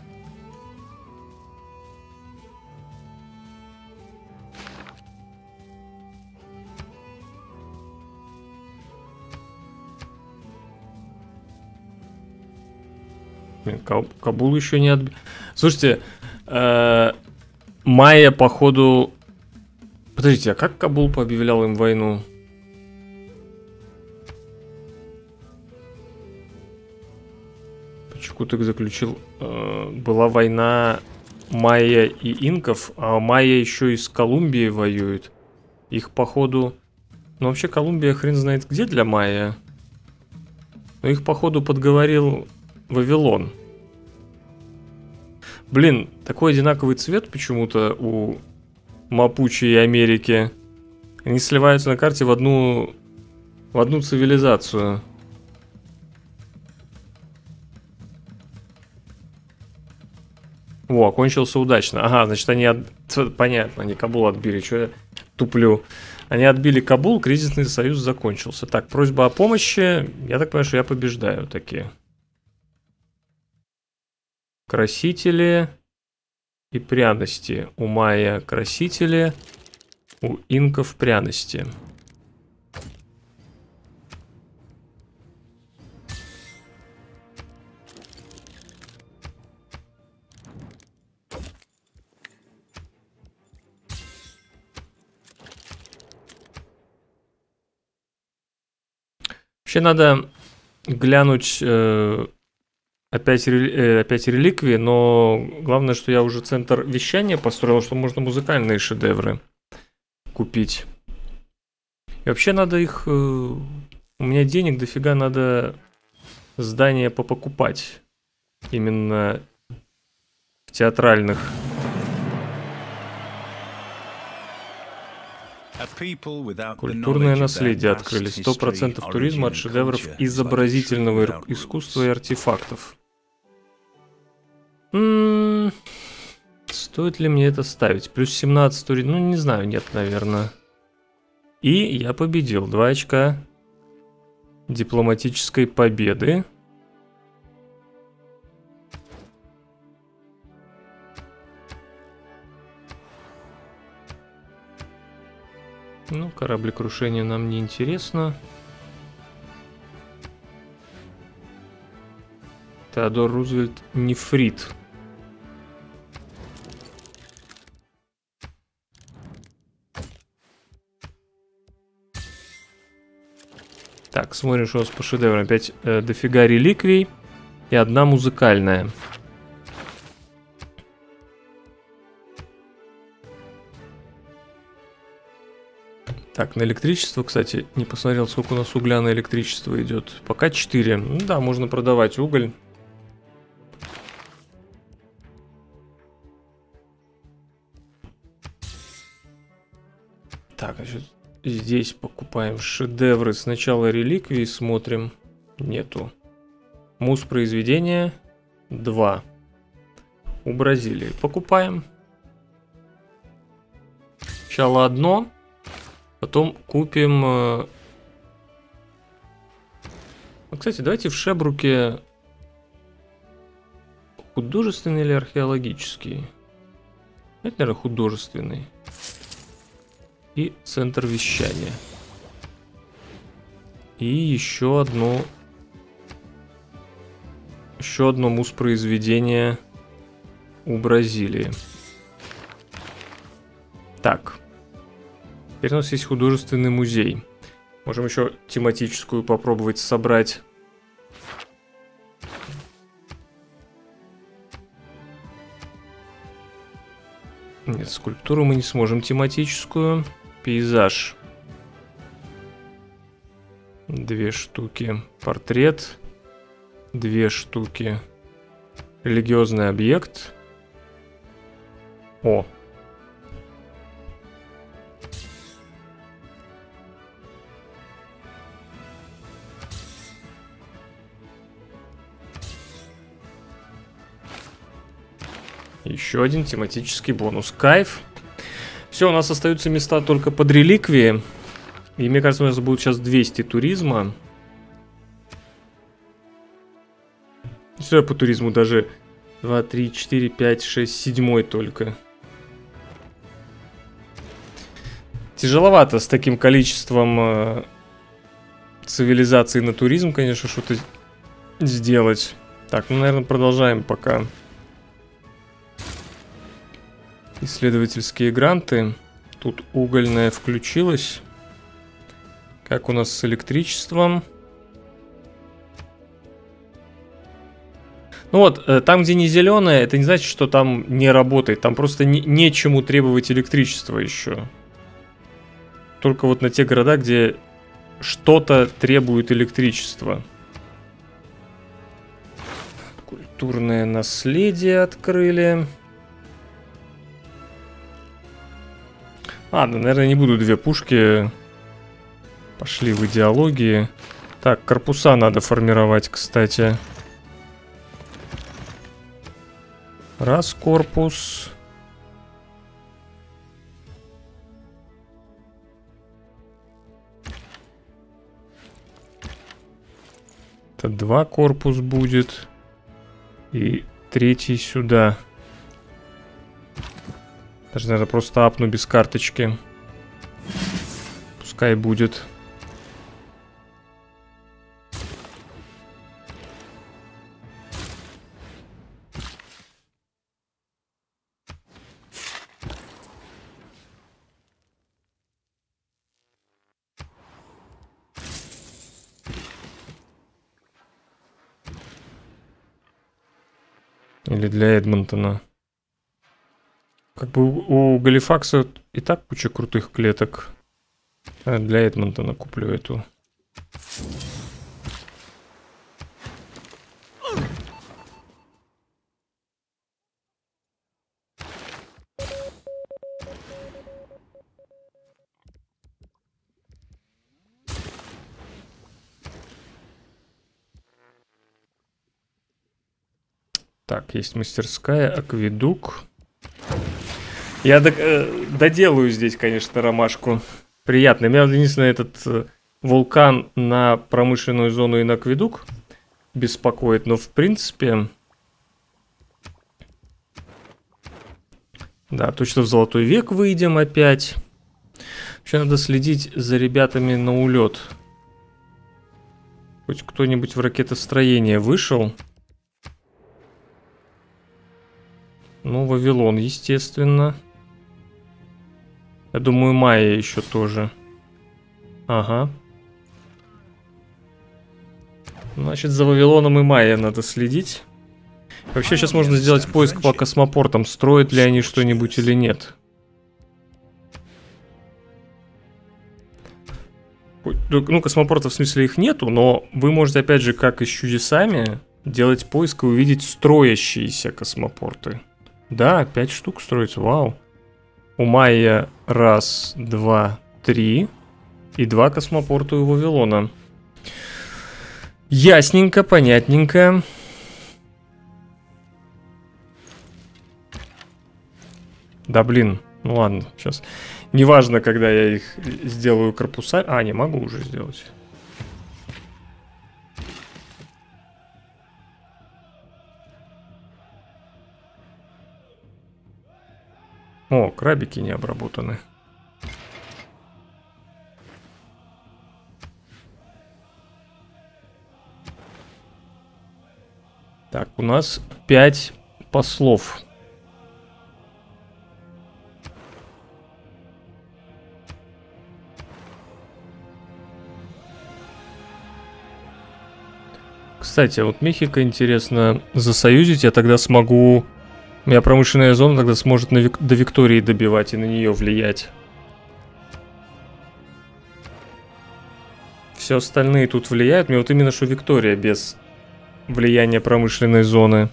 Кабул еще не отбил. Слушайте, Майя, походу... Подождите, а как Кабул пообъявлял им войну? Почему-то заключил... была война Майя и инков, а Майя еще и с Колумбией воюет. Их, походу... Ну, вообще, Колумбия хрен знает где для Майя. Но их, походу, подговорил... Вавилон. Блин, такой одинаковый цвет почему-то у Мапучи и Америки. Они сливаются на карте в одну цивилизацию. О, окончился удачно. Ага, значит они... Понятно, они Кабул отбили. Что я туплю? Они отбили Кабул, кризисный союз закончился. Так, просьба о помощи. Я так понимаю, что я побеждаю такие. Красители и пряности. У майя красители, у инков пряности. Вообще надо глянуть... Опять реликвии, но главное, что я уже центр вещания построил, что можно музыкальные шедевры купить. И вообще надо их... У меня денег дофига, надо здания попокупать. Именно в театральных. Культурное наследие открыли. 100% туризма от шедевров изобразительного искусства и артефактов. Стоит ли мне это ставить? Плюс 17 туризм. Ну, не знаю, нет, наверное. И я победил. 2 очка дипломатической победы. Ну, кораблекрушение нам не интересно. Теодор Рузвельт нефрит. Так, смотрим, что у нас по шедеврам. Опять дофига реликвий и одна музыкальная. Так, на электричество, кстати, не посмотрел, сколько у нас угля на электричество идет. Пока 4. Ну да, можно продавать уголь. Так, значит, здесь покупаем шедевры. Сначала реликвии смотрим. Нету. Муз произведения 2. У Бразилии. Покупаем. Сначала одно. Потом купим... Кстати, давайте в Шебруке... Художественный или археологический? Это, наверное, художественный. И центр вещания. И еще одно муспроизведение у Бразилии. Так. Теперь у нас есть художественный музей. Можем еще тематическую попробовать собрать. Нет, скульптуру мы не сможем тематическую. Пейзаж. 2 штуки. Портрет. 2 штуки. Религиозный объект. О. Еще один тематический бонус. Кайф. Все, у нас остаются места только под реликвии. И мне кажется, у нас будет сейчас 200 туризма. Все по туризму даже 2, 3, 4, 5, 6, 7 только. Тяжеловато с таким количеством цивилизаций на туризм, конечно, что-то сделать. Так, ну, наверное, продолжаем пока. Исследовательские гранты. Тут угольная включилась. Как у нас с электричеством? Ну вот, там, где не зеленое, это не значит, что там не работает. Там просто нечему требовать электричества еще. Только вот на те города, где что-то требует электричества. Культурное наследие открыли. Ладно, наверное, не буду 2 пушки. Пошли в идеологии. Так, корпуса надо формировать, кстати. Раз корпус. Это 2 корпус будет. И 3 сюда. Даже, наверное, просто апну без карточки. Пускай будет. Или для Эдмонтона. Как бы у Галифакса и так куча крутых клеток. А для Эдмонтона куплю эту. Так, есть мастерская, акведук. Я доделаю здесь, конечно, ромашку. Приятно. Меня единственное этот вулкан на промышленную зону и на акведук беспокоит. Но в принципе... Да, точно в Золотой век выйдем опять. Вообще надо следить за ребятами на улет. Хоть кто-нибудь в ракетостроение вышел. Ну, Вавилон, естественно. Я думаю, Майя еще тоже. Ага. Значит, за Вавилоном и Майя надо следить. Вообще, сейчас можно сделать поиск по космопортам. Строят ли они что-нибудь или нет. Ну, космопортов в смысле их нету, но вы можете, опять же, как и с чудесами, делать поиск и увидеть строящиеся космопорты. Да, 5 штук строится, вау. У Майя 1, 2, 3. И 2 космопорта у Вавилона. Ясненько, понятненько. Да блин, ну ладно, сейчас. Неважно, когда я их сделаю корпуса. А, не могу уже сделать. О, крабики не обработаны. Так, у нас 5 послов. Кстати, вот Мехико, интересно, засоюзить я тогда смогу... У меня промышленная зона тогда сможет до Виктории добивать и на нее влиять. Все остальные тут влияют. Мне вот именно что Виктория без влияния промышленной зоны.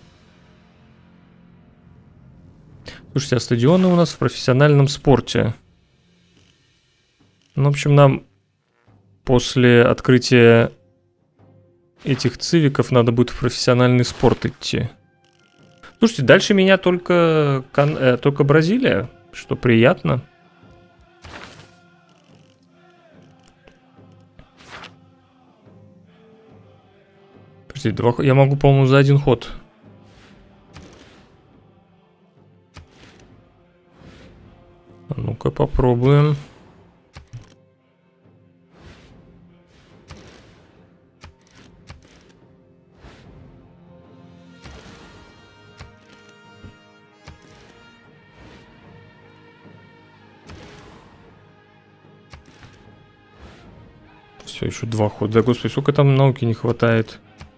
Слушайте, а стадионы у нас в профессиональном спорте. Ну, в общем, нам после открытия этих цивиков надо будет в профессиональный спорт идти. Слушайте, дальше меня только Бразилия, что приятно. Подожди, я могу, по-моему, за один ход. А ну-ка попробуем. Все, еще 2 хода. Да, господи, сколько там науки не хватает.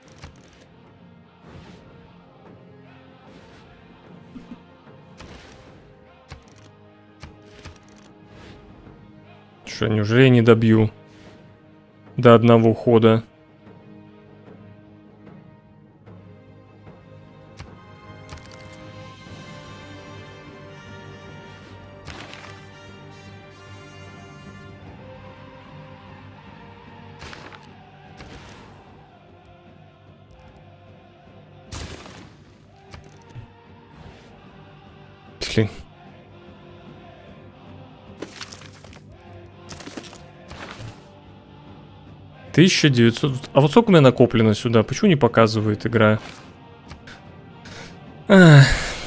Что, неужели я не добью до 1 хода? Блин. $1900. А вот сколько у меня накоплено сюда? Почему не показывает игра? Ах.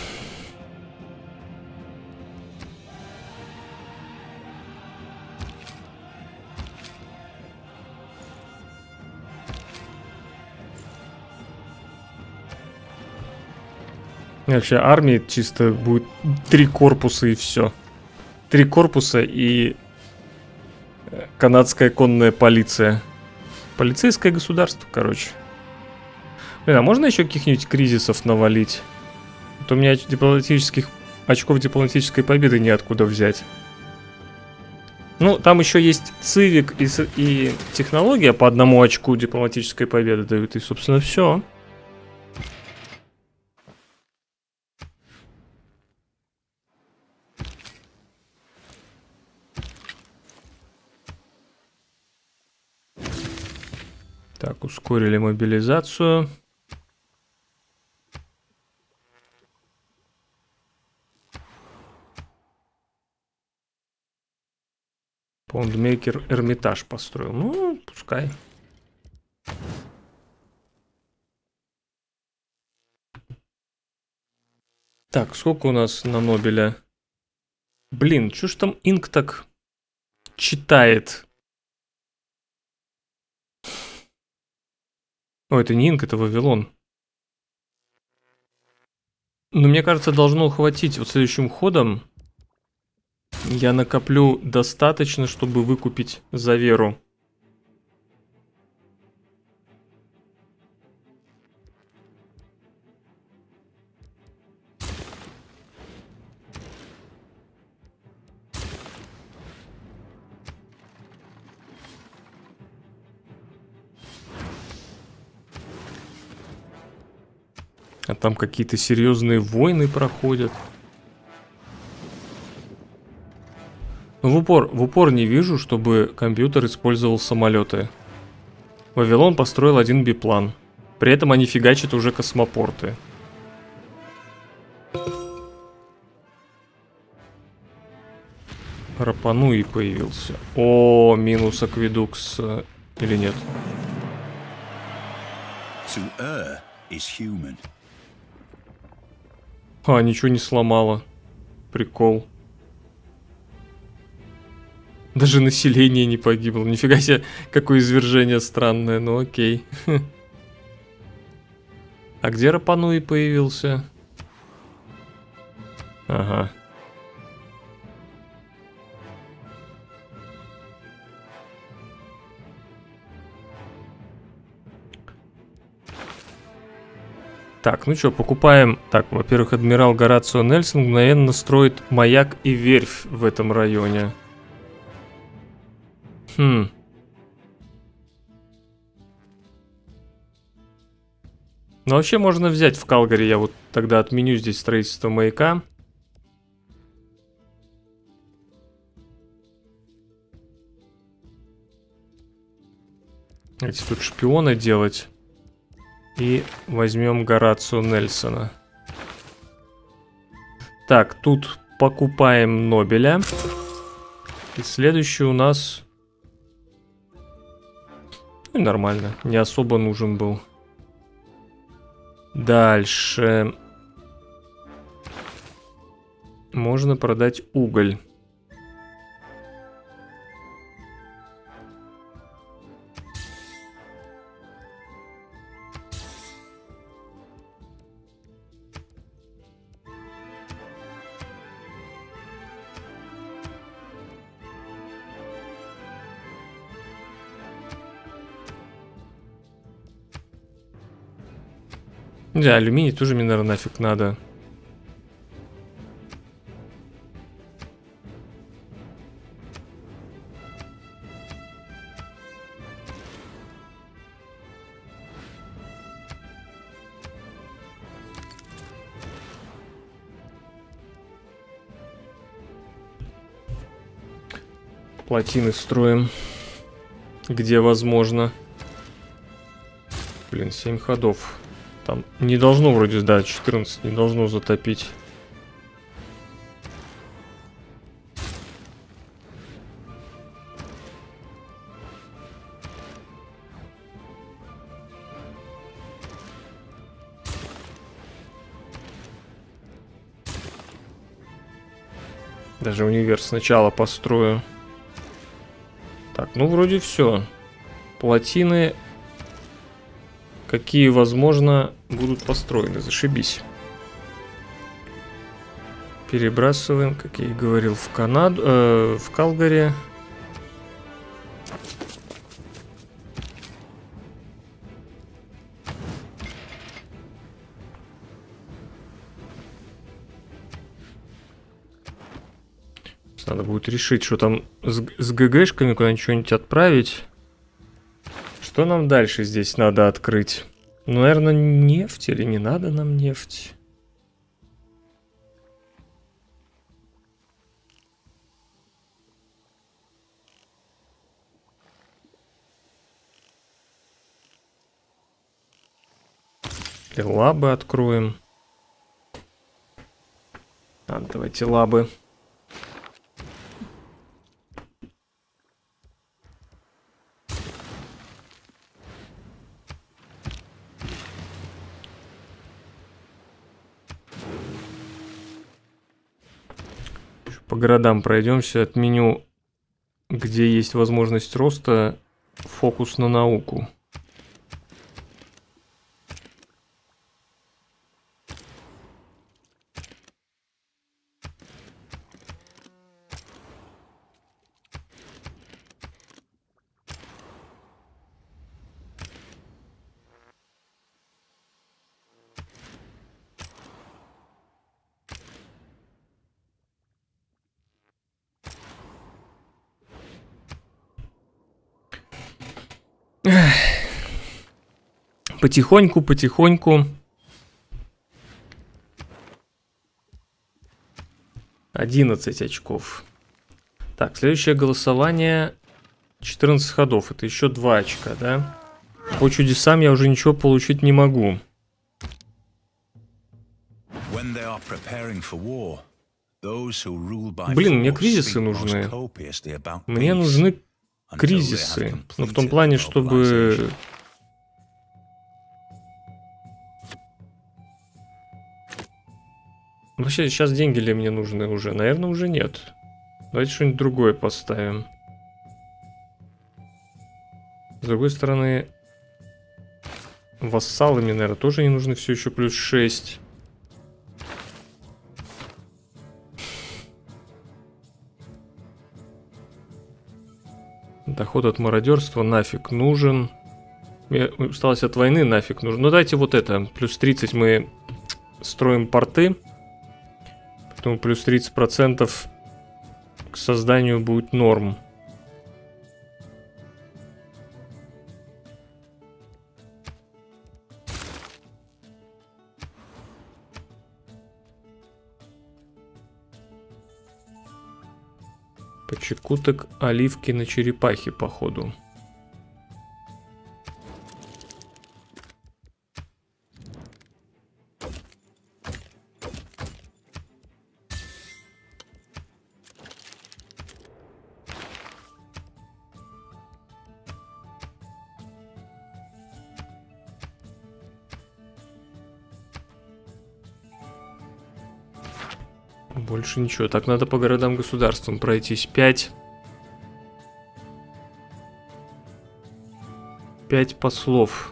Вообще армии чисто будет 3 корпуса и все. 3 корпуса и канадская конная полиция. Полицейское государство, короче. Блин, а можно еще каких-нибудь кризисов навалить? А то у меня очков дипломатической победы неоткуда взять. Ну, там еще есть цивик и технология по 1 очку дипломатической победы дают. И, собственно, все. Так, ускорили мобилизацию. Пондмейкер Эрмитаж построил. Ну, пускай. Так, сколько у нас на Нобеля? Блин, чё ж там Инк так читает? О, это не Инк, это Вавилон. Но мне кажется, должно хватить. Вот следующим ходом я накоплю достаточно, чтобы выкупить за веру. А там какие-то серьезные войны проходят. Но в упор не вижу, чтобы компьютер использовал самолеты. Вавилон построил 1 биплан. При этом они фигачат уже космопорты. Рапануи появился. О, минус акведукс. Или нет? To err is human. А, ничего не сломало. Прикол. Даже население не погибло. Нифига себе, какое извержение странное. Ну окей. А где Рапануи появился? Ага. Так, ну что, покупаем... Так, во-первых, адмирал Горацио Нельсон мгновенно строит маяк и верфь в этом районе. Ну, вообще можно взять в Калгари. Я вот тогда отменю здесь строительство маяка. Давайте тут шпиона делать. И возьмем Горацио Нельсона. Так, тут покупаем Нобеля. И следующий у нас... Ну, нормально, не особо нужен был. Дальше. Можно продать уголь. Да, алюминий тоже мне, наверное, нафиг надо. Плотины строим, где возможно. Блин, 7 ходов. Там не должно вроде, да, 14 не должно затопить. Даже универ сначала построю. Так, ну вроде все. Плотины, какие возможно, будут построены. Зашибись. Перебрасываем, как я и говорил, в Канаду, в Калгари. Надо будет решить, что там с ГГшками, куда-нибудь что-нибудь отправить. Что нам дальше здесь надо открыть? Ну, наверное, нефть или не надо нам нефть? Или лабы откроем. Давайте лабы. По городам пройдемся, отменю, где есть возможность роста, фокус на науку. Потихоньку, потихоньку. 11 очков. Так, следующее голосование. 14 ходов. Это еще 2 очка, да? По чудесам я уже ничего получить не могу. When they are preparing for war, Блин, мне кризисы нужны. Мне нужны кризисы. Ну, в том плане, чтобы... Вообще, сейчас деньги ли мне нужны уже? Наверное, уже нет. Давайте что-нибудь другое поставим. С другой стороны, вассалы мне, наверное, тоже не нужны. Все еще плюс 6. Доход от мародерства нафиг нужен. Мне осталось от войны нафиг нужен. Ну дайте вот это. Плюс 30 мы строим порты. Потом плюс 30% к созданию будет норм. Почекуток оливки на черепахе, походу. Больше ничего. Так, надо по городам-государствам пройтись. 5 послов.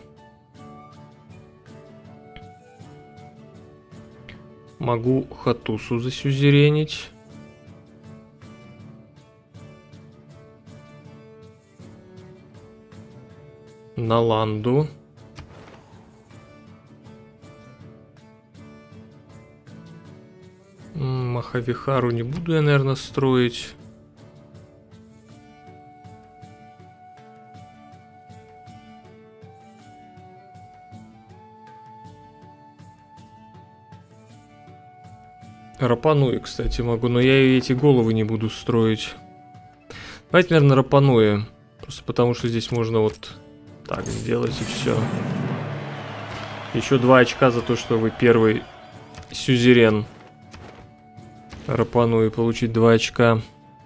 Могу Хатусу засюзеренить. Наланду. Махавихару не буду я, наверное, строить. Рапануи, кстати, могу, но я и эти головы не буду строить. Давайте, наверное, Рапануи. Просто потому, что здесь можно вот так сделать и все. Еще 2 очка за то, что вы первый сюзерен. Рапануи получить 2 очка.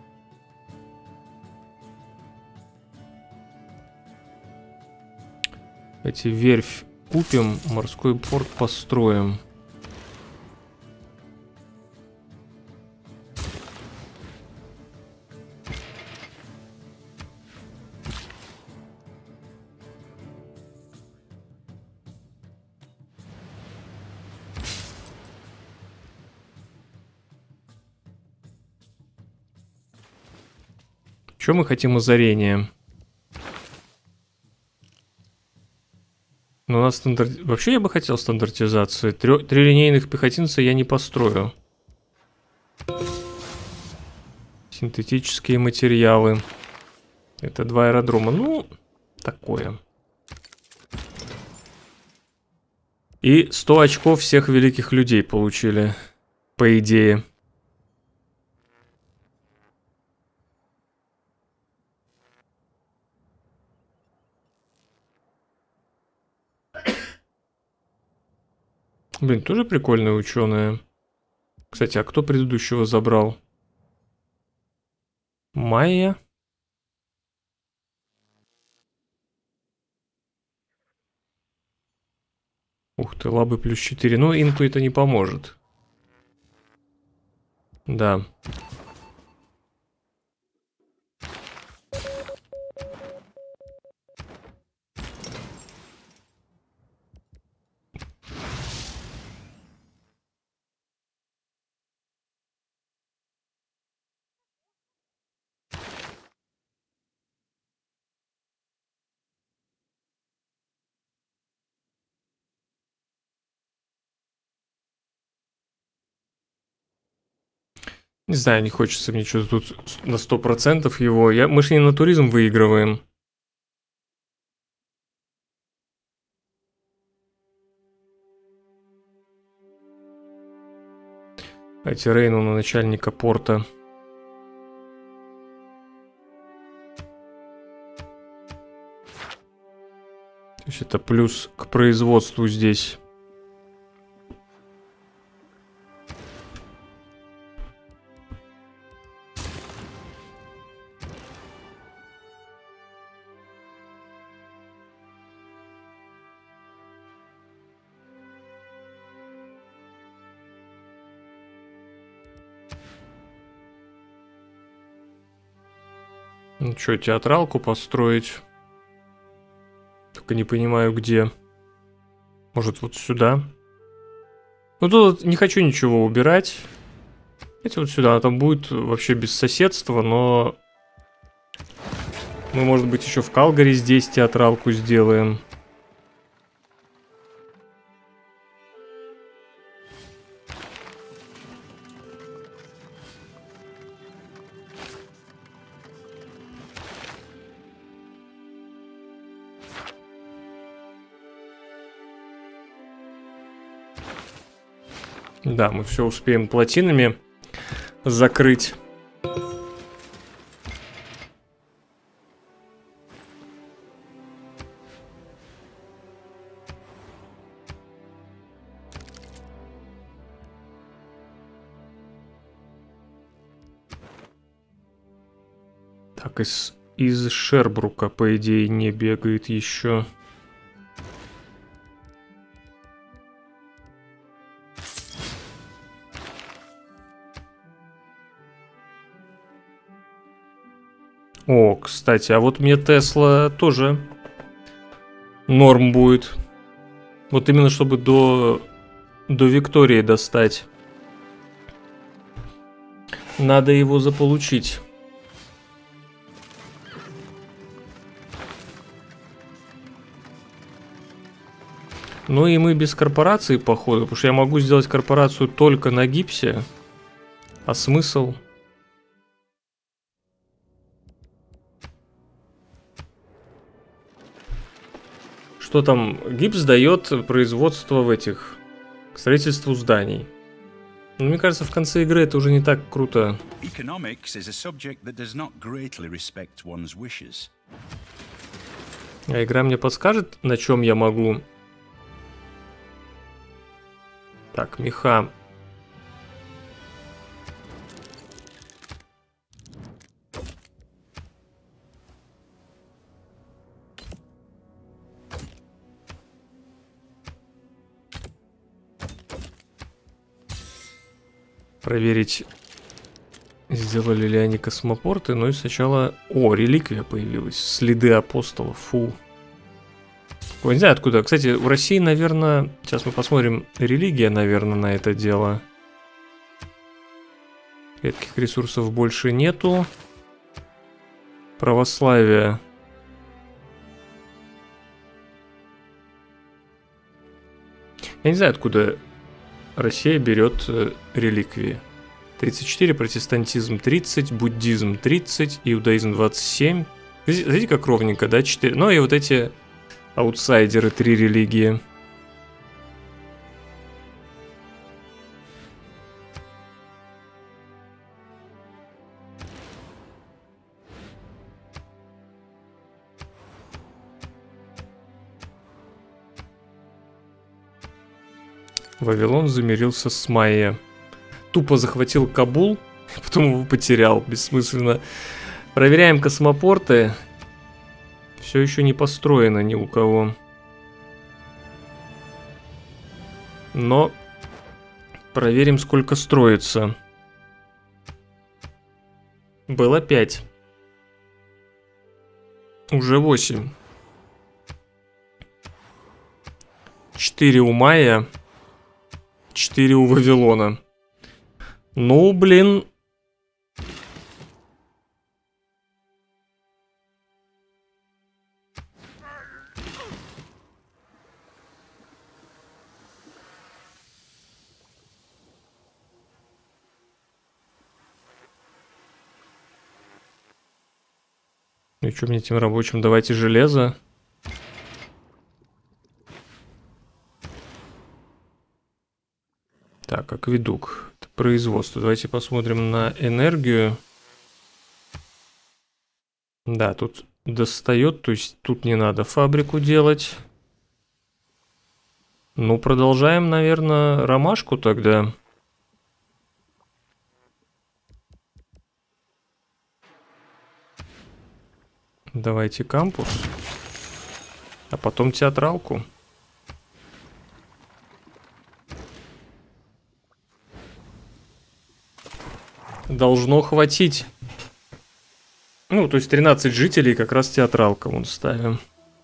Эти верфь купим, морской порт построим. Что мы хотим озарение? Ну, у нас Вообще я бы хотел стандартизации. 3 линейных пехотинца я не построю. Синтетические материалы. Это 2 аэродрома. Ну, такое. И 100 очков всех великих людей получили. По идее. Блин, тоже прикольные ученые. Кстати, а кто предыдущего забрал? Майя? Ух ты, лабы плюс 4. Ну, инту это не поможет. Да. Не знаю, не хочется мне что-то тут на 100% его. Мы же не на туризм выигрываем. Дайте Рейну на начальника порта. То есть это плюс к производству здесь. Ну что, театралку построить? Только не понимаю, где. Может, вот сюда? Ну, тут не хочу ничего убирать. Давайте вот сюда. Она там будет вообще без соседства, но... Мы, может быть, еще в Калгари здесь театралку сделаем. Да, мы все успеем плотинами закрыть. Так, из Шербрука, по идее, не бегает еще. О, кстати, а вот мне Тесла тоже норм будет. Вот именно чтобы до Виктории достать. Надо его заполучить. Ну и мы без корпорации, походу, потому что я могу сделать корпорацию только на гипсе. А смысл? Что там? Гипс дает производство в этих... к строительству зданий. Но мне кажется, в конце игры это уже не так круто. А игра мне подскажет, на чем я могу... Так, меха. Проверить, сделали ли они космопорты. Ну и сначала... О, реликвия появилась. Следы апостолов. Фу. Ой, не знаю откуда. Кстати, в России, наверное... Сейчас мы посмотрим. Религия, наверное, на это дело. Редких ресурсов больше нету. Православие. Я не знаю, откуда Россия берет реликвии. 34, протестантизм 30, буддизм 30, иудаизм 27. Смотрите, как ровненько, да? 4. Ну и вот эти аутсайдеры, 3 религии. Вавилон замирился с Майя. Тупо захватил Кабул, потом его потерял, бессмысленно. Проверяем космопорты. Все еще не построено ни у кого. Но проверим, сколько строится. Было 5. Уже 8. 4 у Майя. 4 у Вавилона. Ну, блин. И что мне этим рабочим? Давайте железо. Так, акведук. Это производство. Давайте посмотрим на энергию. Да, тут достает, то есть тут не надо фабрику делать. Ну, продолжаем, наверное, ромашку тогда. Давайте кампус. А потом театралку. Должно хватить. Ну, то есть 13 жителей, как раз театралка вон ставим.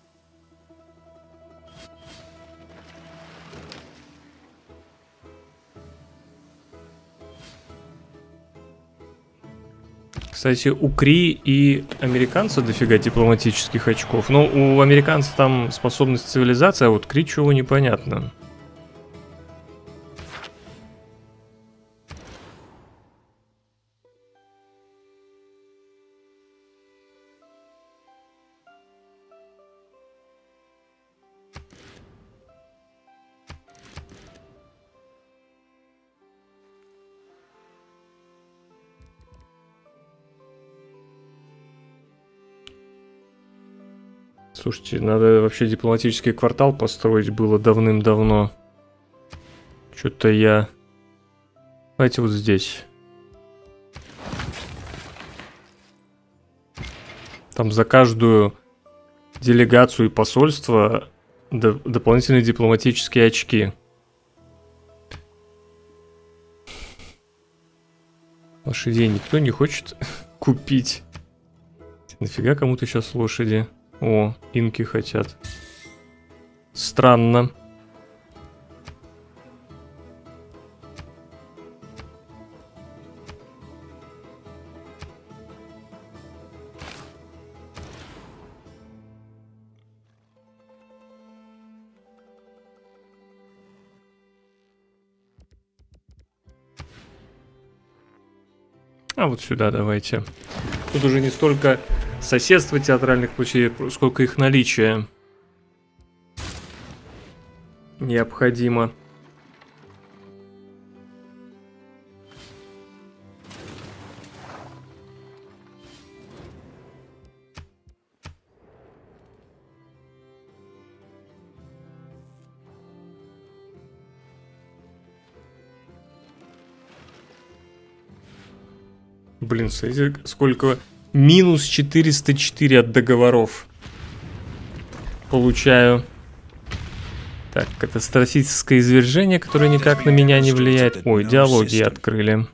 Кстати, у Кри и американца дофига дипломатических очков. Но у американца там способность цивилизации, а вот Кри чего непонятно. Слушайте, надо вообще дипломатический квартал построить было давным-давно. Что-то я... Давайте вот здесь. Там за каждую делегацию и посольство дополнительные дипломатические очки. Лошадей никто не хочет купить. Нафига кому-то сейчас лошади? О, инки хотят. Странно. А вот сюда давайте. Тут уже не столько соседство театральных площадей, сколько их наличие необходимо. Блин, смотрите, сколько... Минус 404 от договоров получаю. Так, катастрофическое извержение, которое никак на меня не влияет. Ой, диалоги открыли.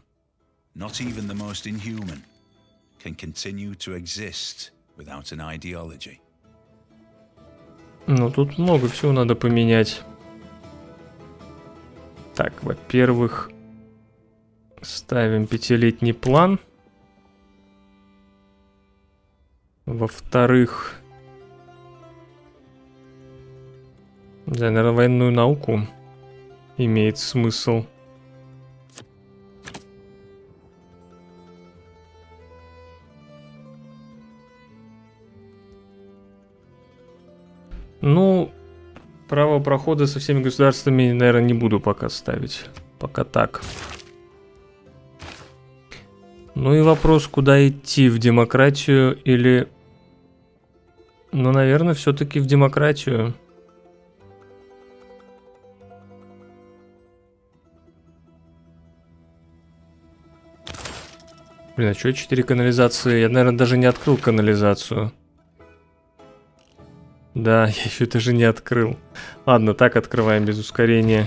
Ну, тут много всего надо поменять. Так, во-первых, ставим 5-летний план. Во-вторых, да, наверное, военную науку имеет смысл. Ну, право прохода со всеми государствами, наверное, не буду пока ставить. Пока так. Ну и вопрос, куда идти, в демократию или... Ну, наверное, все-таки в демократию. Блин, а что 4 канализации? Я, наверное, даже не открыл канализацию. Да, я еще даже не открыл. Ладно, так открываем без ускорения.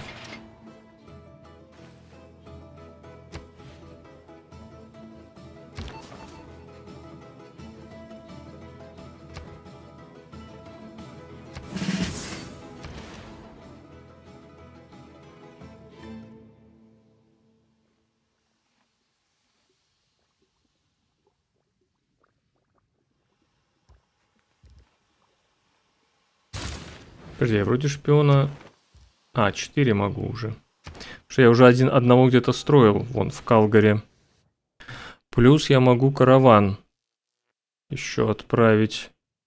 Подожди, я вроде шпиона... А, 4 могу уже. Потому что я уже одного где-то строил, вон, в Калгари. Плюс я могу караван еще отправить.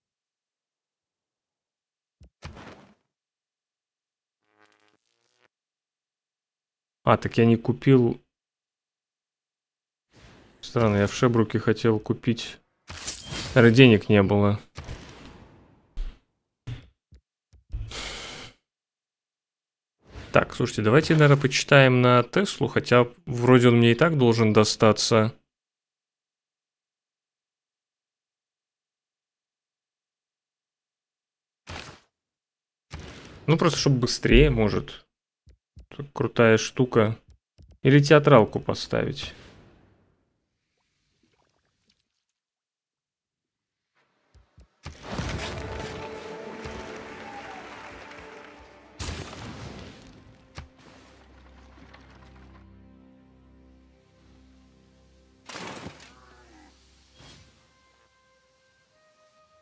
А, так я не купил... Странно, я в Шебруке хотел купить... Наверное, денег не было. Так, слушайте, давайте, наверное, почитаем на Теслу, хотя вроде он мне и так должен достаться. Ну, просто чтобы быстрее, может. Тут крутая штука. Или театралку поставить.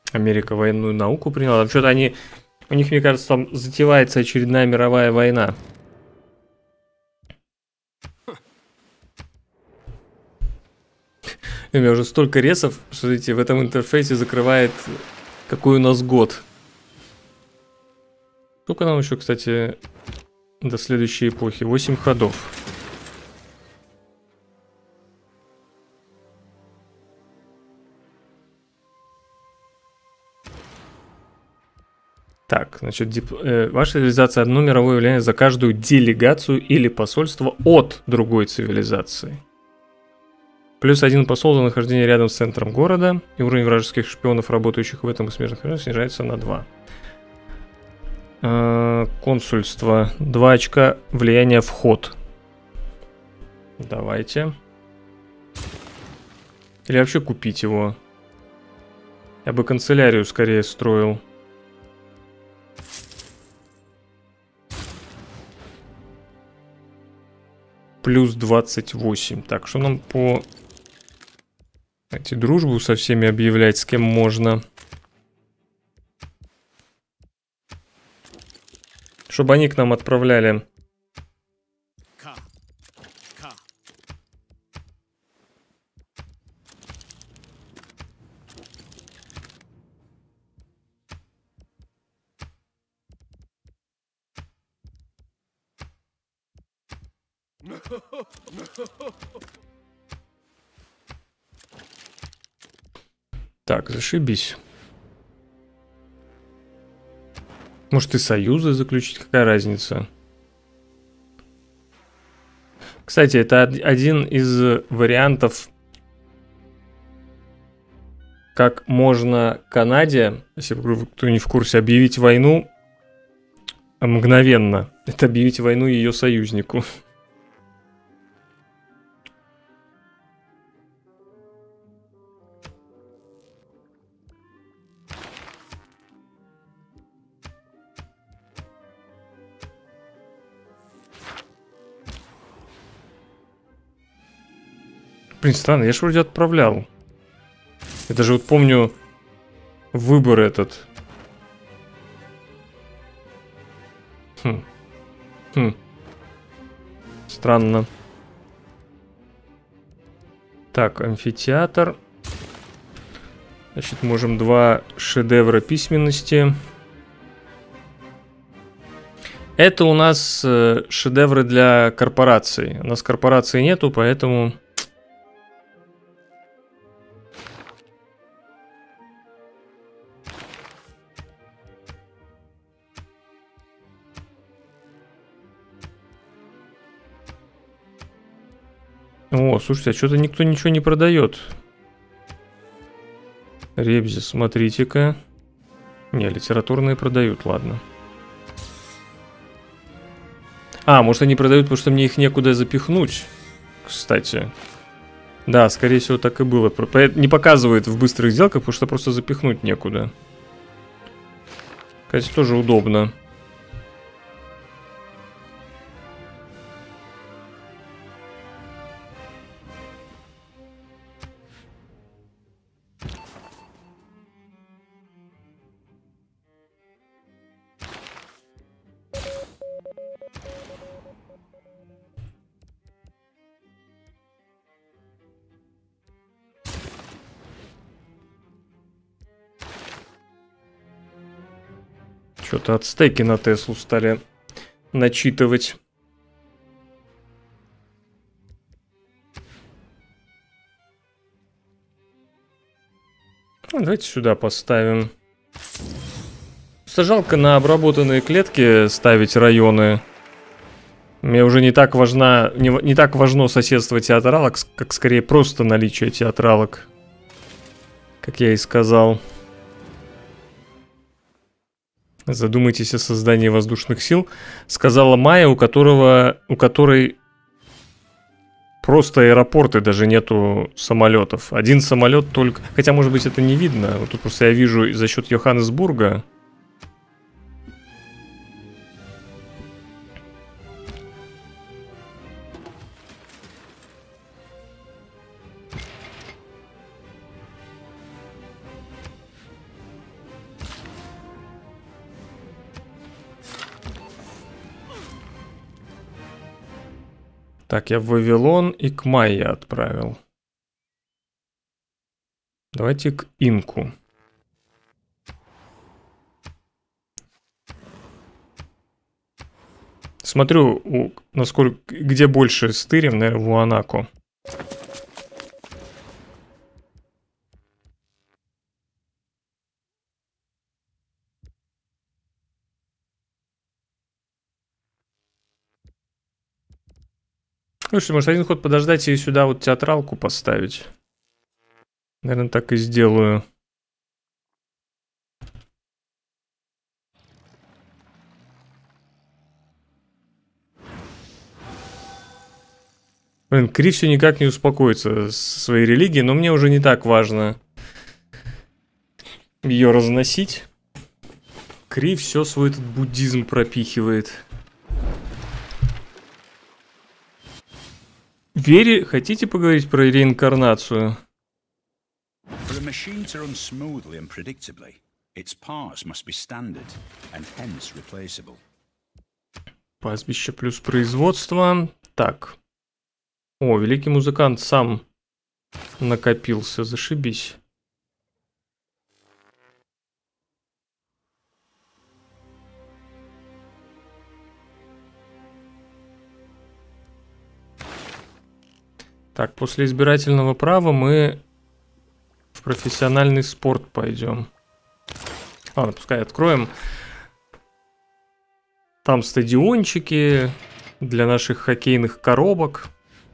Америка военную науку приняла. Там что-то они... У них, мне кажется, там затевается очередная мировая война. У меня уже столько ресов, что, видите, в этом интерфейсе закрывает, какой у нас год. Сколько нам еще, кстати, до следующей эпохи? 8 ходов. Так, значит, ваша цивилизация одно мировое влияние за каждую делегацию или посольство от другой цивилизации. Плюс 1 посол за нахождение рядом с центром города. И уровень вражеских шпионов, работающих в этом и смежных районах, снижается на 2. Консульство. 2 очка влияния в ход. Давайте. Или вообще купить его. Я бы канцелярию скорее строил. Плюс 28. Так, что нам по... Эти дружбу со всеми объявлять, с кем можно. Чтобы они к нам отправляли. Так, зашибись. Может и союзы заключить, какая разница? Кстати, это один из вариантов, как можно Канаде, если кто не в курсе, объявить войну мгновенно. Это объявить войну ее союзнику. Блин, странно, я же вроде отправлял. Я даже вот помню выбор этот. Странно. Так, амфитеатр. Значит, можем 2 шедевра письменности. Это у нас шедевры для корпораций. У нас корпорации нету, поэтому... О, слушайте, а что-то никто ничего не продает. Ребзи, смотрите-ка. Не, литературные продают, ладно. А, может они продают, потому что мне их некуда запихнуть. Кстати. Да, скорее всего так и было. Не показывает в быстрых сделках, потому что просто запихнуть некуда. Кстати, тоже удобно. Что-то ацтеки на Теслу стали начитывать. Ну, давайте сюда поставим. Просто жалко на обработанные клетки ставить районы. Мне уже не так важно соседство театралок, как скорее просто наличие театралок. Как я и сказал. Задумайтесь о создании воздушных сил, сказала Майя, у которой просто аэропорты, даже нету самолетов. Один самолет только... Хотя, может быть, это не видно. Вот тут просто я вижу за счет Йоханнесбурга. Так, я в Вавилон и к Майя отправил. Давайте к Инку. Смотрю, насколько, где больше стырим, наверное, в Уанако. Слушайте, может, один ход подождать и сюда вот театралку поставить? Наверное, так и сделаю. Блин, Кри все никак не успокоится со своей религией, но мне уже не так важно ее разносить. Кри все свой этот буддизм пропихивает. Вере, хотите поговорить про реинкарнацию? For a machine to run smoothly and predictably, its parts must be standard and hence replaceable. Пастбище плюс производство. Так. О, великий музыкант сам накопился, зашибись. Так, после избирательного права мы в профессиональный спорт пойдем. Ладно, пускай откроем. Там стадиончики для наших хоккейных коробок.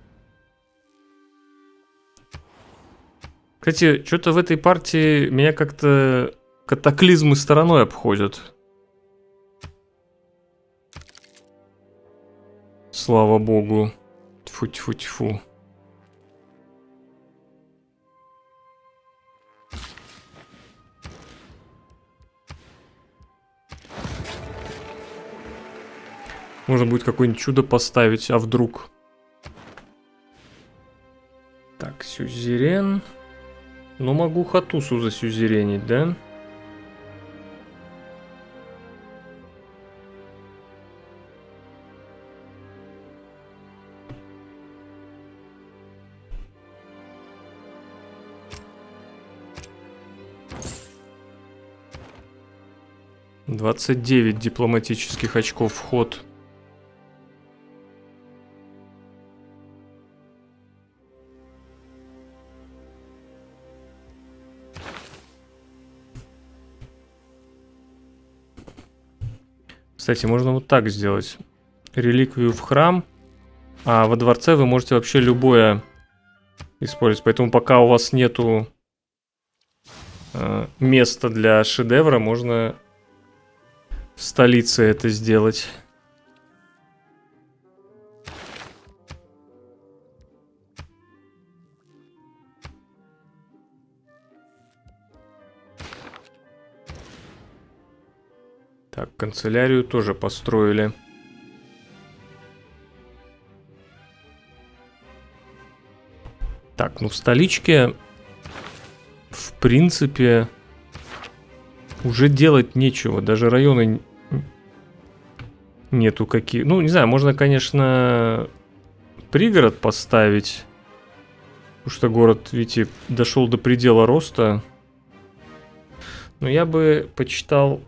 Кстати, что-то в этой партии меня как-то катаклизмы стороной обходят. Слава богу. Тьфу-тьфу-тьфу. Можно будет какое-нибудь чудо поставить, а вдруг? Так, сюзерен. Ну, могу Хатусу засюзеренить, да? «29 дипломатических очков в ход». Кстати, можно вот так сделать. Реликвию в храм, а во дворце вы можете вообще любое использовать. Поэтому пока у вас нету места для шедевра, можно в столице это сделать. Так, канцелярию тоже построили. Так, ну в столичке, в принципе, уже делать нечего. Даже районы нету какие. Ну, не знаю, можно, конечно, пригород поставить. Потому что город, видите, дошел до предела роста. Но я бы почитал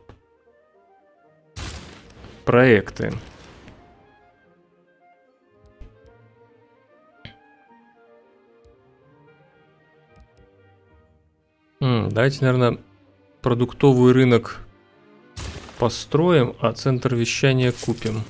проекты. Давайте, наверное, продуктовый рынок построим, а центр вещания купим.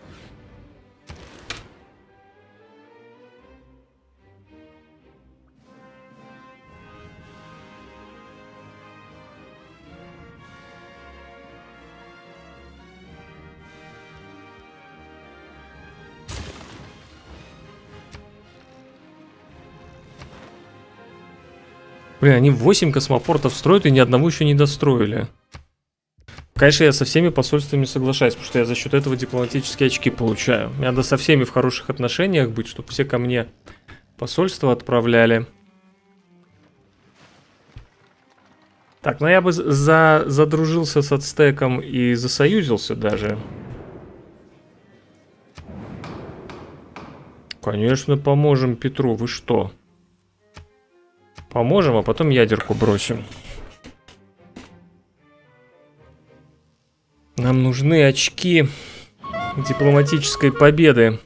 Блин, они 8 космопортов строят и ни одного еще не достроили. Конечно, я со всеми посольствами соглашаюсь, потому что я за счет этого дипломатические очки получаю. Мне надо со всеми в хороших отношениях быть, чтобы все ко мне посольства отправляли. Так, ну я бы задружился с Ацтеком и засоюзился даже. Конечно, поможем Петру. Вы что? Поможем, а потом ядерку бросим. Нам нужны очки дипломатической победы.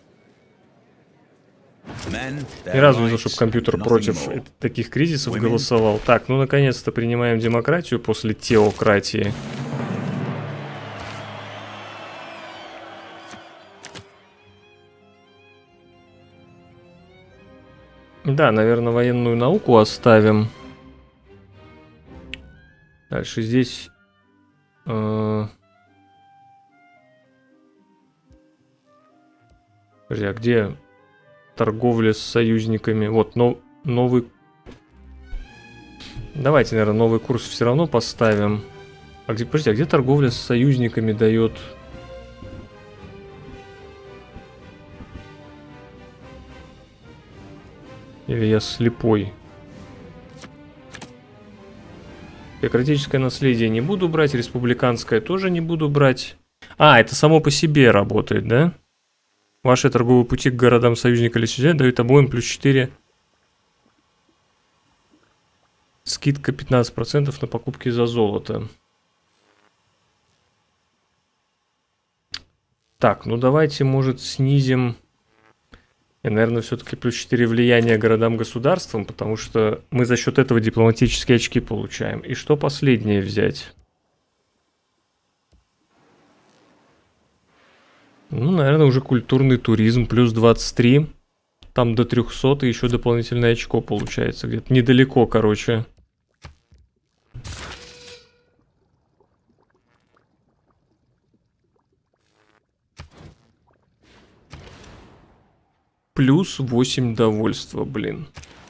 Ни разу не видел, чтобы компьютер против таких кризисов голосовал. Так, ну наконец-то принимаем демократию после теократии. Да, наверное, военную науку оставим. Дальше здесь... Подожди, а где торговля с союзниками? Вот, новый... Давайте, наверное, новый курс все равно поставим. А где, подожди, а где торговля с союзниками дает... Или я слепой? Теократическое наследие не буду брать, республиканское тоже не буду брать. А, это само по себе работает, да? Ваши торговые пути к городам союзника или сюда дают обоим плюс 4. Скидка 15% на покупки за золото. Так, ну давайте, может, снизим... И, наверное, все-таки плюс 4 влияния городам-государствам, потому что мы за счет этого дипломатические очки получаем. И что последнее взять? Ну, наверное, уже культурный туризм, плюс 23. Там до 300 и еще дополнительное очко получается. Где-то недалеко, короче. Плюс 8 довольства, блин.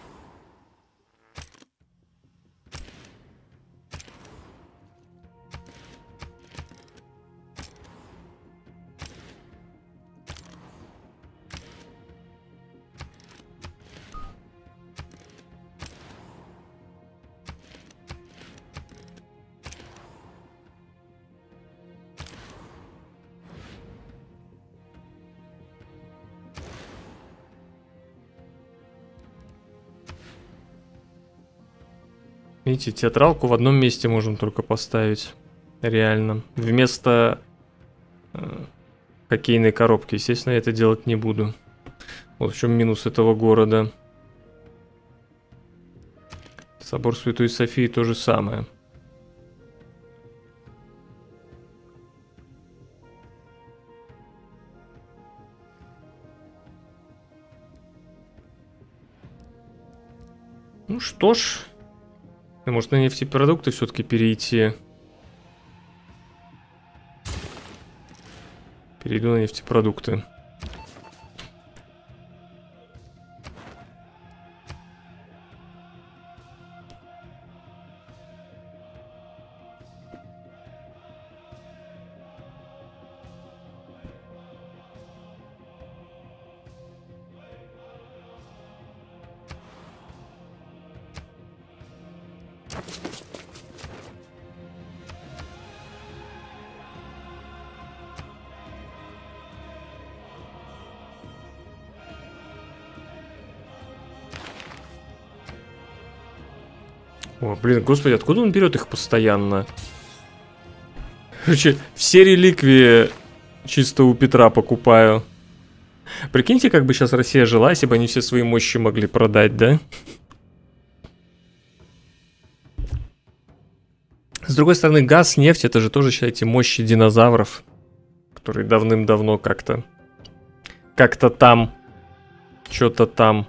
Видите, театралку в одном месте можем только поставить. Реально. Вместо хоккейной коробки. Естественно, я это делать не буду. Вот в чем минус этого города. Собор Святой Софии то же самое. Ну что ж... Может, на нефтепродукты все-таки перейти? Перейду на нефтепродукты. О, блин, господи, откуда он берет их постоянно? Короче, все реликвии чисто у Петра покупаю. Прикиньте, как бы сейчас Россия жила, если бы они все свои мощи могли продать, да? С другой стороны, газ, нефть, это же тоже, считайте, мощи динозавров, которые давным-давно как-то там, что-то там.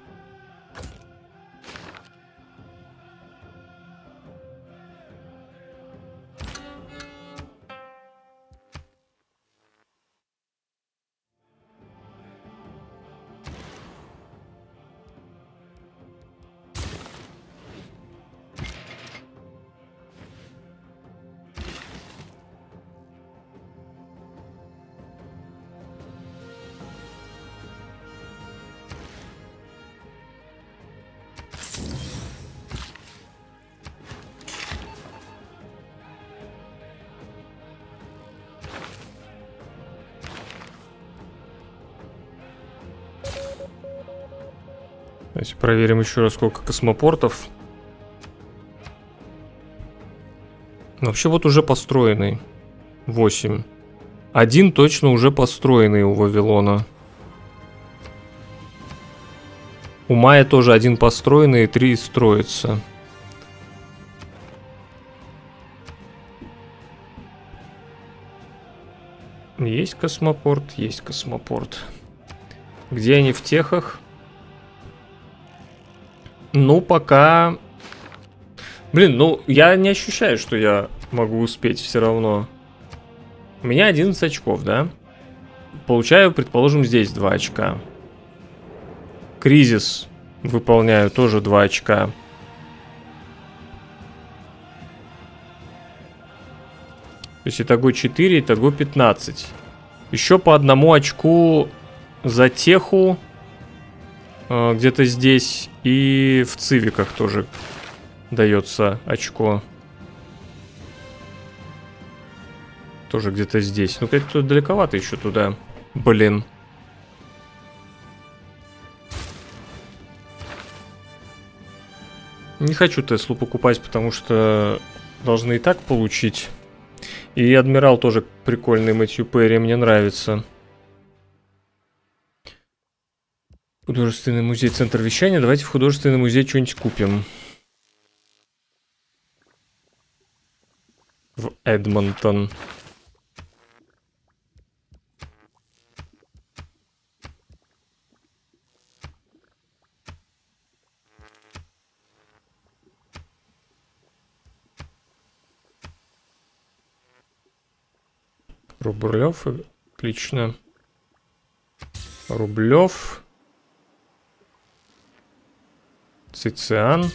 Давайте проверим еще раз, сколько космопортов. Вообще вот уже построенный. 8. Один точно уже построенный у Вавилона. У Майя тоже один построенный и 3 строятся. Есть космопорт, есть космопорт. Где они в техах? Ну, пока... Блин, ну, я не ощущаю, что я могу успеть все равно. У меня 11 очков, да? Получаю, предположим, здесь 2 очка. Кризис выполняю, тоже 2 очка. То есть итого 4, итого 15. Еще по 1 очку за теху. Где-то здесь. И в цивиках тоже дается очко. Тоже где-то здесь. Ну, как-то далековато еще туда. Блин. Не хочу Теслу покупать, потому что должны и так получить. И Адмирал тоже прикольный, Мэтью Перри, мне нравится. Художественный музей, центр вещания. Давайте в художественный музей что-нибудь купим. В Эдмонтон. Рублев, отлично. Рублев. Цициан.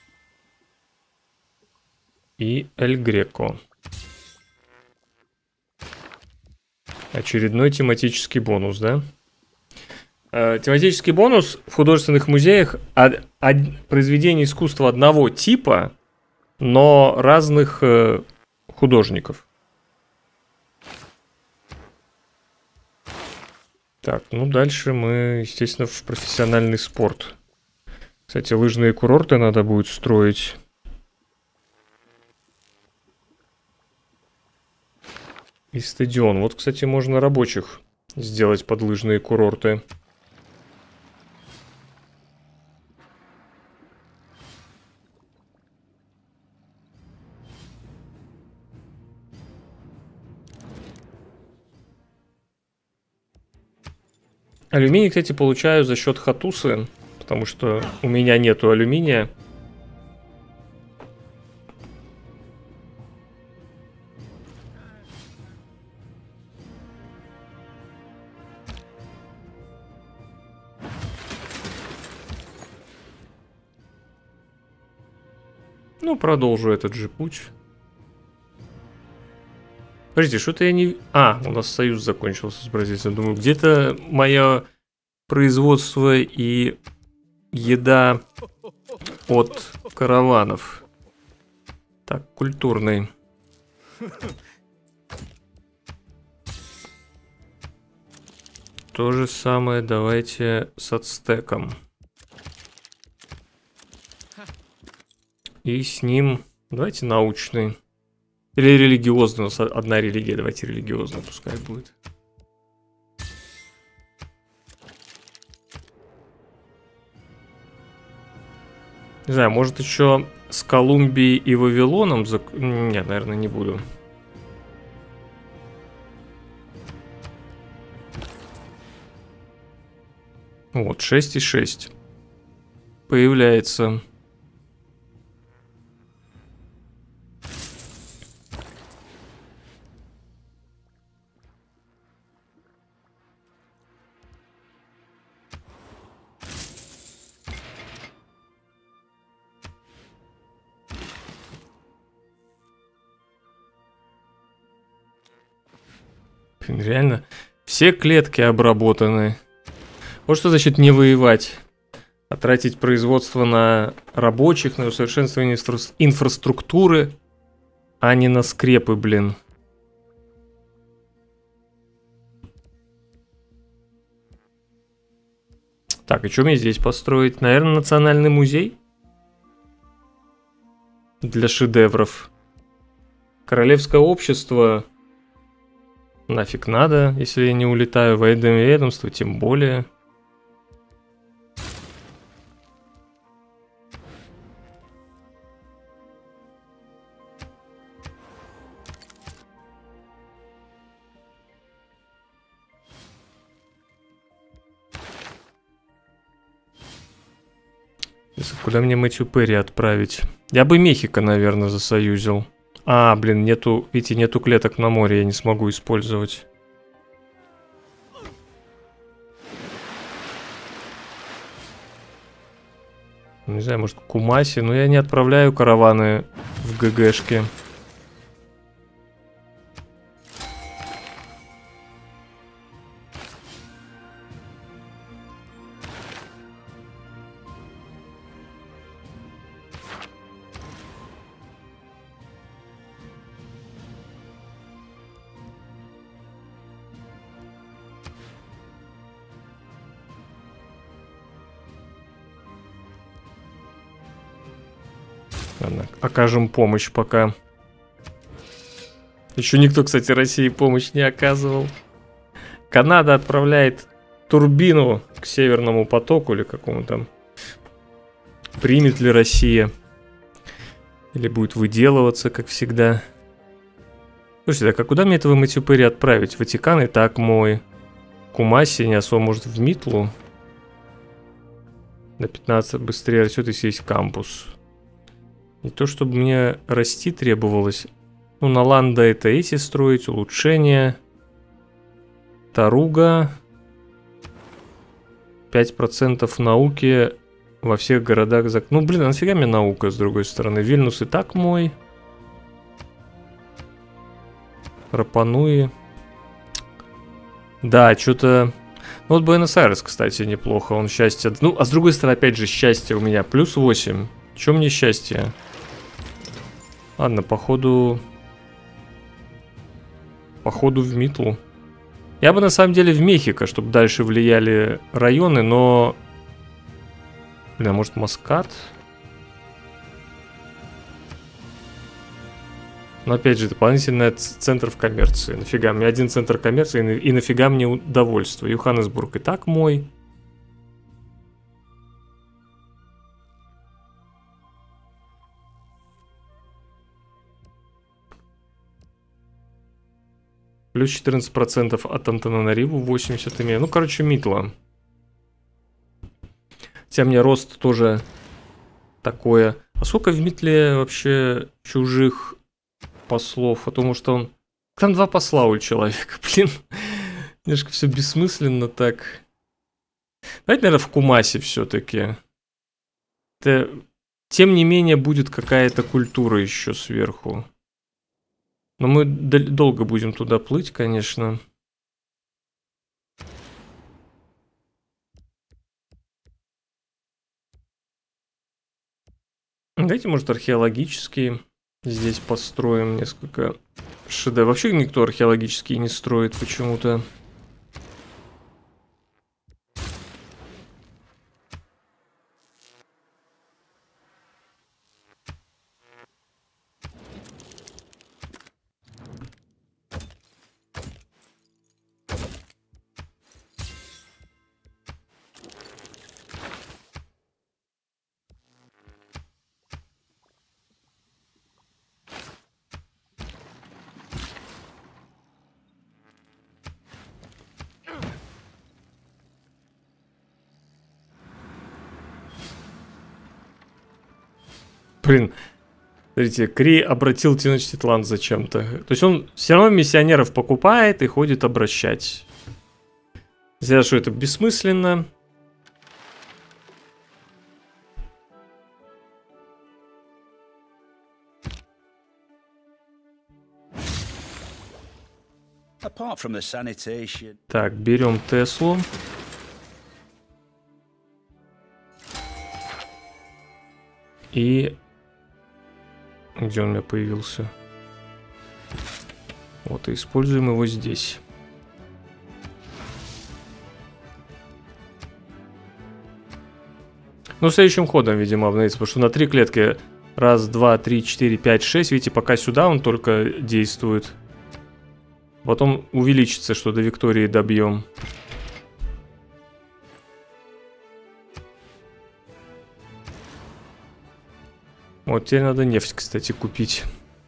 И Эль Греко. Очередной тематический бонус, да? Тематический бонус в художественных музеях произведение искусства одного типа, но разных художников. Так, ну дальше мы, естественно, в профессиональный спорт. Кстати, лыжные курорты надо будет строить. И стадион. Вот, кстати, можно рабочих сделать под лыжные курорты. Алюминий, кстати, получаю за счет Хатусы, потому что у меня нету алюминия. Ну, продолжу этот же путь. Подождите, что-то я не... А, у нас союз закончился с Бразилией. Думаю, где-то мое производство и еда от караванов. Так, культурный. То же самое давайте с ацтеком. И с ним... Давайте научный. Или религиозный. У нас одна религия. Давайте религиозный пускай будет. Не знаю, может еще с Колумбией и Вавилоном... Нет, наверное, не буду. Вот, 6,6. Появляется... Реально, все клетки обработаны. Вот что значит не воевать, а тратить производство на рабочих, на усовершенствование инфраструктуры, а не на скрепы, блин. Так, и что мне здесь построить? Наверное, национальный музей? Для шедевров. Королевское общество. Нафиг надо, если я не улетаю. Военное ведомство, тем более. Куда мне Мэтью Перри отправить? Я бы Мехико, наверное, засоюзил. А, блин, нету, видите, нету клеток на море, я не смогу использовать. Не знаю, может, Кумаси, но я не отправляю караваны в ГГшки. Ладно, окажем помощь пока. Еще никто, кстати, России помощь не оказывал. Канада отправляет турбину к Северному потоку или какому там. Примет ли Россия? Или будет выделываться, как всегда? Слушайте, так а куда мне этого Мэтью Перри отправить? Ватикан и так мой. Кумаси не особо может в Митлу. На 15 быстрее растет, если есть кампус. Не то, чтобы мне расти требовалось. Ну, на Ланда это эти строить, улучшения. Таруга. 5% науки во всех городах. Ну, блин, а нафига мне наука, с другой стороны? Вильнюс и так мой. Рапануи. Да, что-то... Ну, вот Буэнос-Айрес, кстати, неплохо. Он счастье... Ну, а с другой стороны, опять же, счастье у меня. Плюс 8. Чё мне счастье? Ладно, походу... Походу в Митлу. Я бы на самом деле в Мехико, чтобы дальше влияли районы, но... Блин, а может Маскат? Но опять же, дополнительный центр в коммерции. Нафига мне один центр коммерции и нафига мне удовольствие. Йоханнесбург и так мой. Плюс 14% от Антананариву, 80 имею. Ну, короче, Митла. Хотя мне рост тоже такое. А сколько в Митле вообще чужих послов? Потому что он... Там 2 посла у человека. Блин, немножко все бессмысленно так. Давайте, наверное, в Кумаси все-таки. Тем не менее, будет какая-то культура еще сверху. Но мы долго будем туда плыть, конечно. Давайте, может, археологические здесь построим несколько шедевров. Вообще никто археологические не строит почему-то. Блин, смотрите, Кри обратил Теночтитлан зачем-то. То есть он все равно миссионеров покупает и ходит обращать. Зря, что это бессмысленно. Так, берем Теслу. И... Где он у меня появился? Вот, и используем его здесь. Ну, следующим ходом, видимо, обновится, потому что на 3 клетки. Раз, два, 3, 4, 5, 6. Видите, пока сюда он только действует. Потом увеличится, что до Виктории добьем. Вот теперь надо нефть, кстати, купить.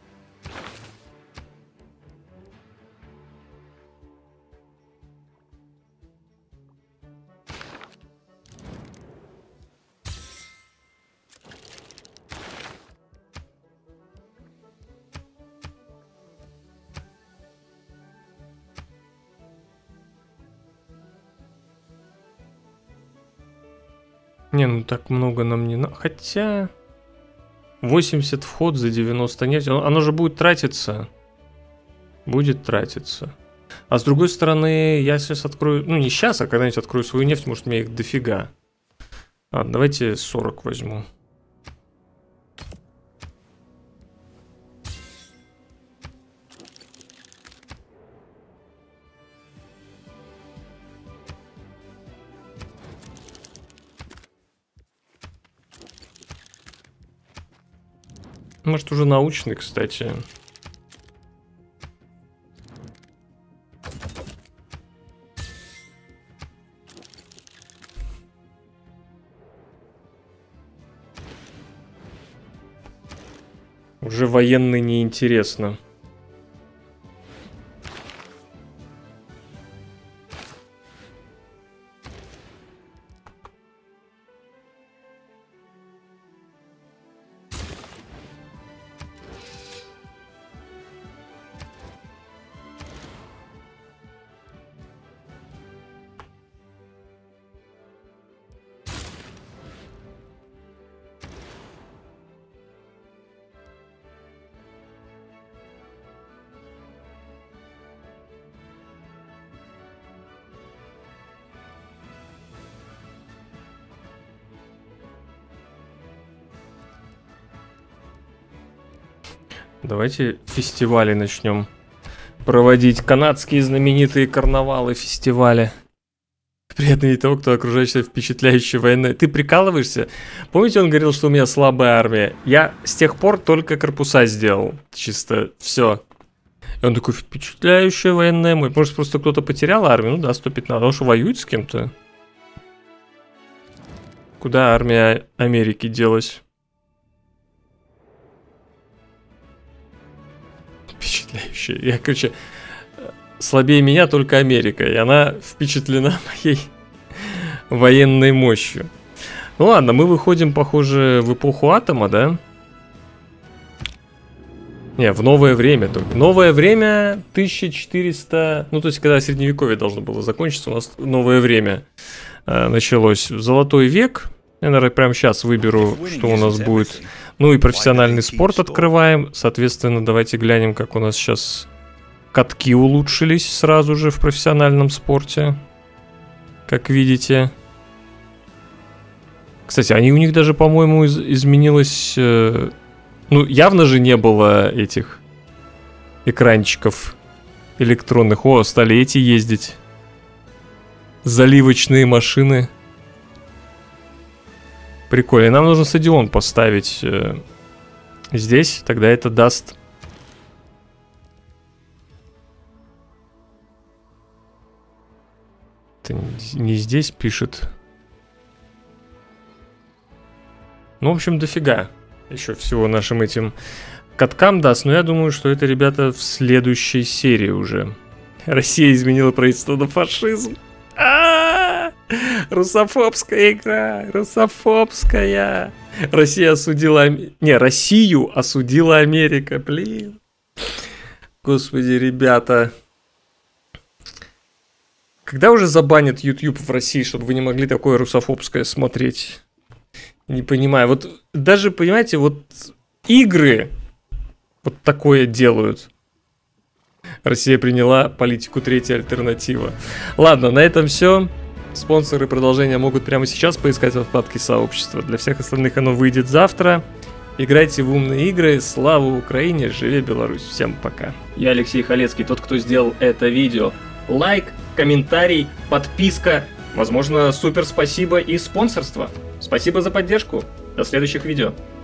Не, ну так много нам не надо. Хотя 80 вход за 90 нефть. Оно же будет тратиться. Будет тратиться. А с другой стороны, я сейчас открою... Ну, не сейчас, а когда-нибудь открою свою нефть. Может, у меня их дофига. Ладно, давайте 40 возьму. Может, уже научный, кстати. Уже военный неинтересно. Давайте фестивали начнем проводить. Канадские знаменитые карнавалы, фестивали. Приятно видеть того, кто окружает себя впечатляющей войной. Ты прикалываешься? Помните, он говорил, что у меня слабая армия? Я с тех пор только корпуса сделал. Чисто все. И он такой, впечатляющая военная мощь. Может, просто кто-то потерял армию? Ну да, 115. Он что, воюет с кем-то? Куда армия Америки делась? Впечатляющая. Я, короче, слабее меня только Америка, и она впечатлена моей военной мощью. Ну ладно, мы выходим, похоже, в эпоху атома, да? Не, в новое время только. Новое время 1400... Ну, то есть, когда Средневековье должно было закончиться, у нас новое время началось. Золотой век. Я, наверное, прямо сейчас выберу, что у нас будет. Ну и профессиональный спорт открываем. Соответственно, давайте глянем, как у нас сейчас катки улучшились сразу же в профессиональном спорте. Как видите. Кстати, они у них даже, по-моему, изменилось... Ну, явно же не было этих экранчиков электронных. О, стали эти ездить. Заливочные машины. Прикольно. Нам нужно стадион поставить здесь. Тогда это даст... Это не здесь пишет. Ну, в общем, дофига. Еще всего нашим этим каткам даст. Но я думаю, что это, ребята, в следующей серии уже. Россия изменила правительство на фашизм. Русофобская игра. Русофобская. Россия осудила... Не, Россию осудила Америка. Блин. Господи, ребята. Когда уже забанят YouTube в России, чтобы вы не могли такое русофобское смотреть? Не понимаю. Вот даже, понимаете, вот игры вот такое делают. Россия приняла политику третья альтернатива. Ладно, на этом все. Спонсоры продолжения могут прямо сейчас поискать во вкладке сообщества. Для всех остальных оно выйдет завтра. Играйте в умные игры. Слава Украине! Живи Беларусь! Всем пока! Я Алексей Халецкий, тот, кто сделал это видео. Лайк, комментарий, подписка Возможно, супер спасибо и спонсорство. Спасибо за поддержку. До следующих видео.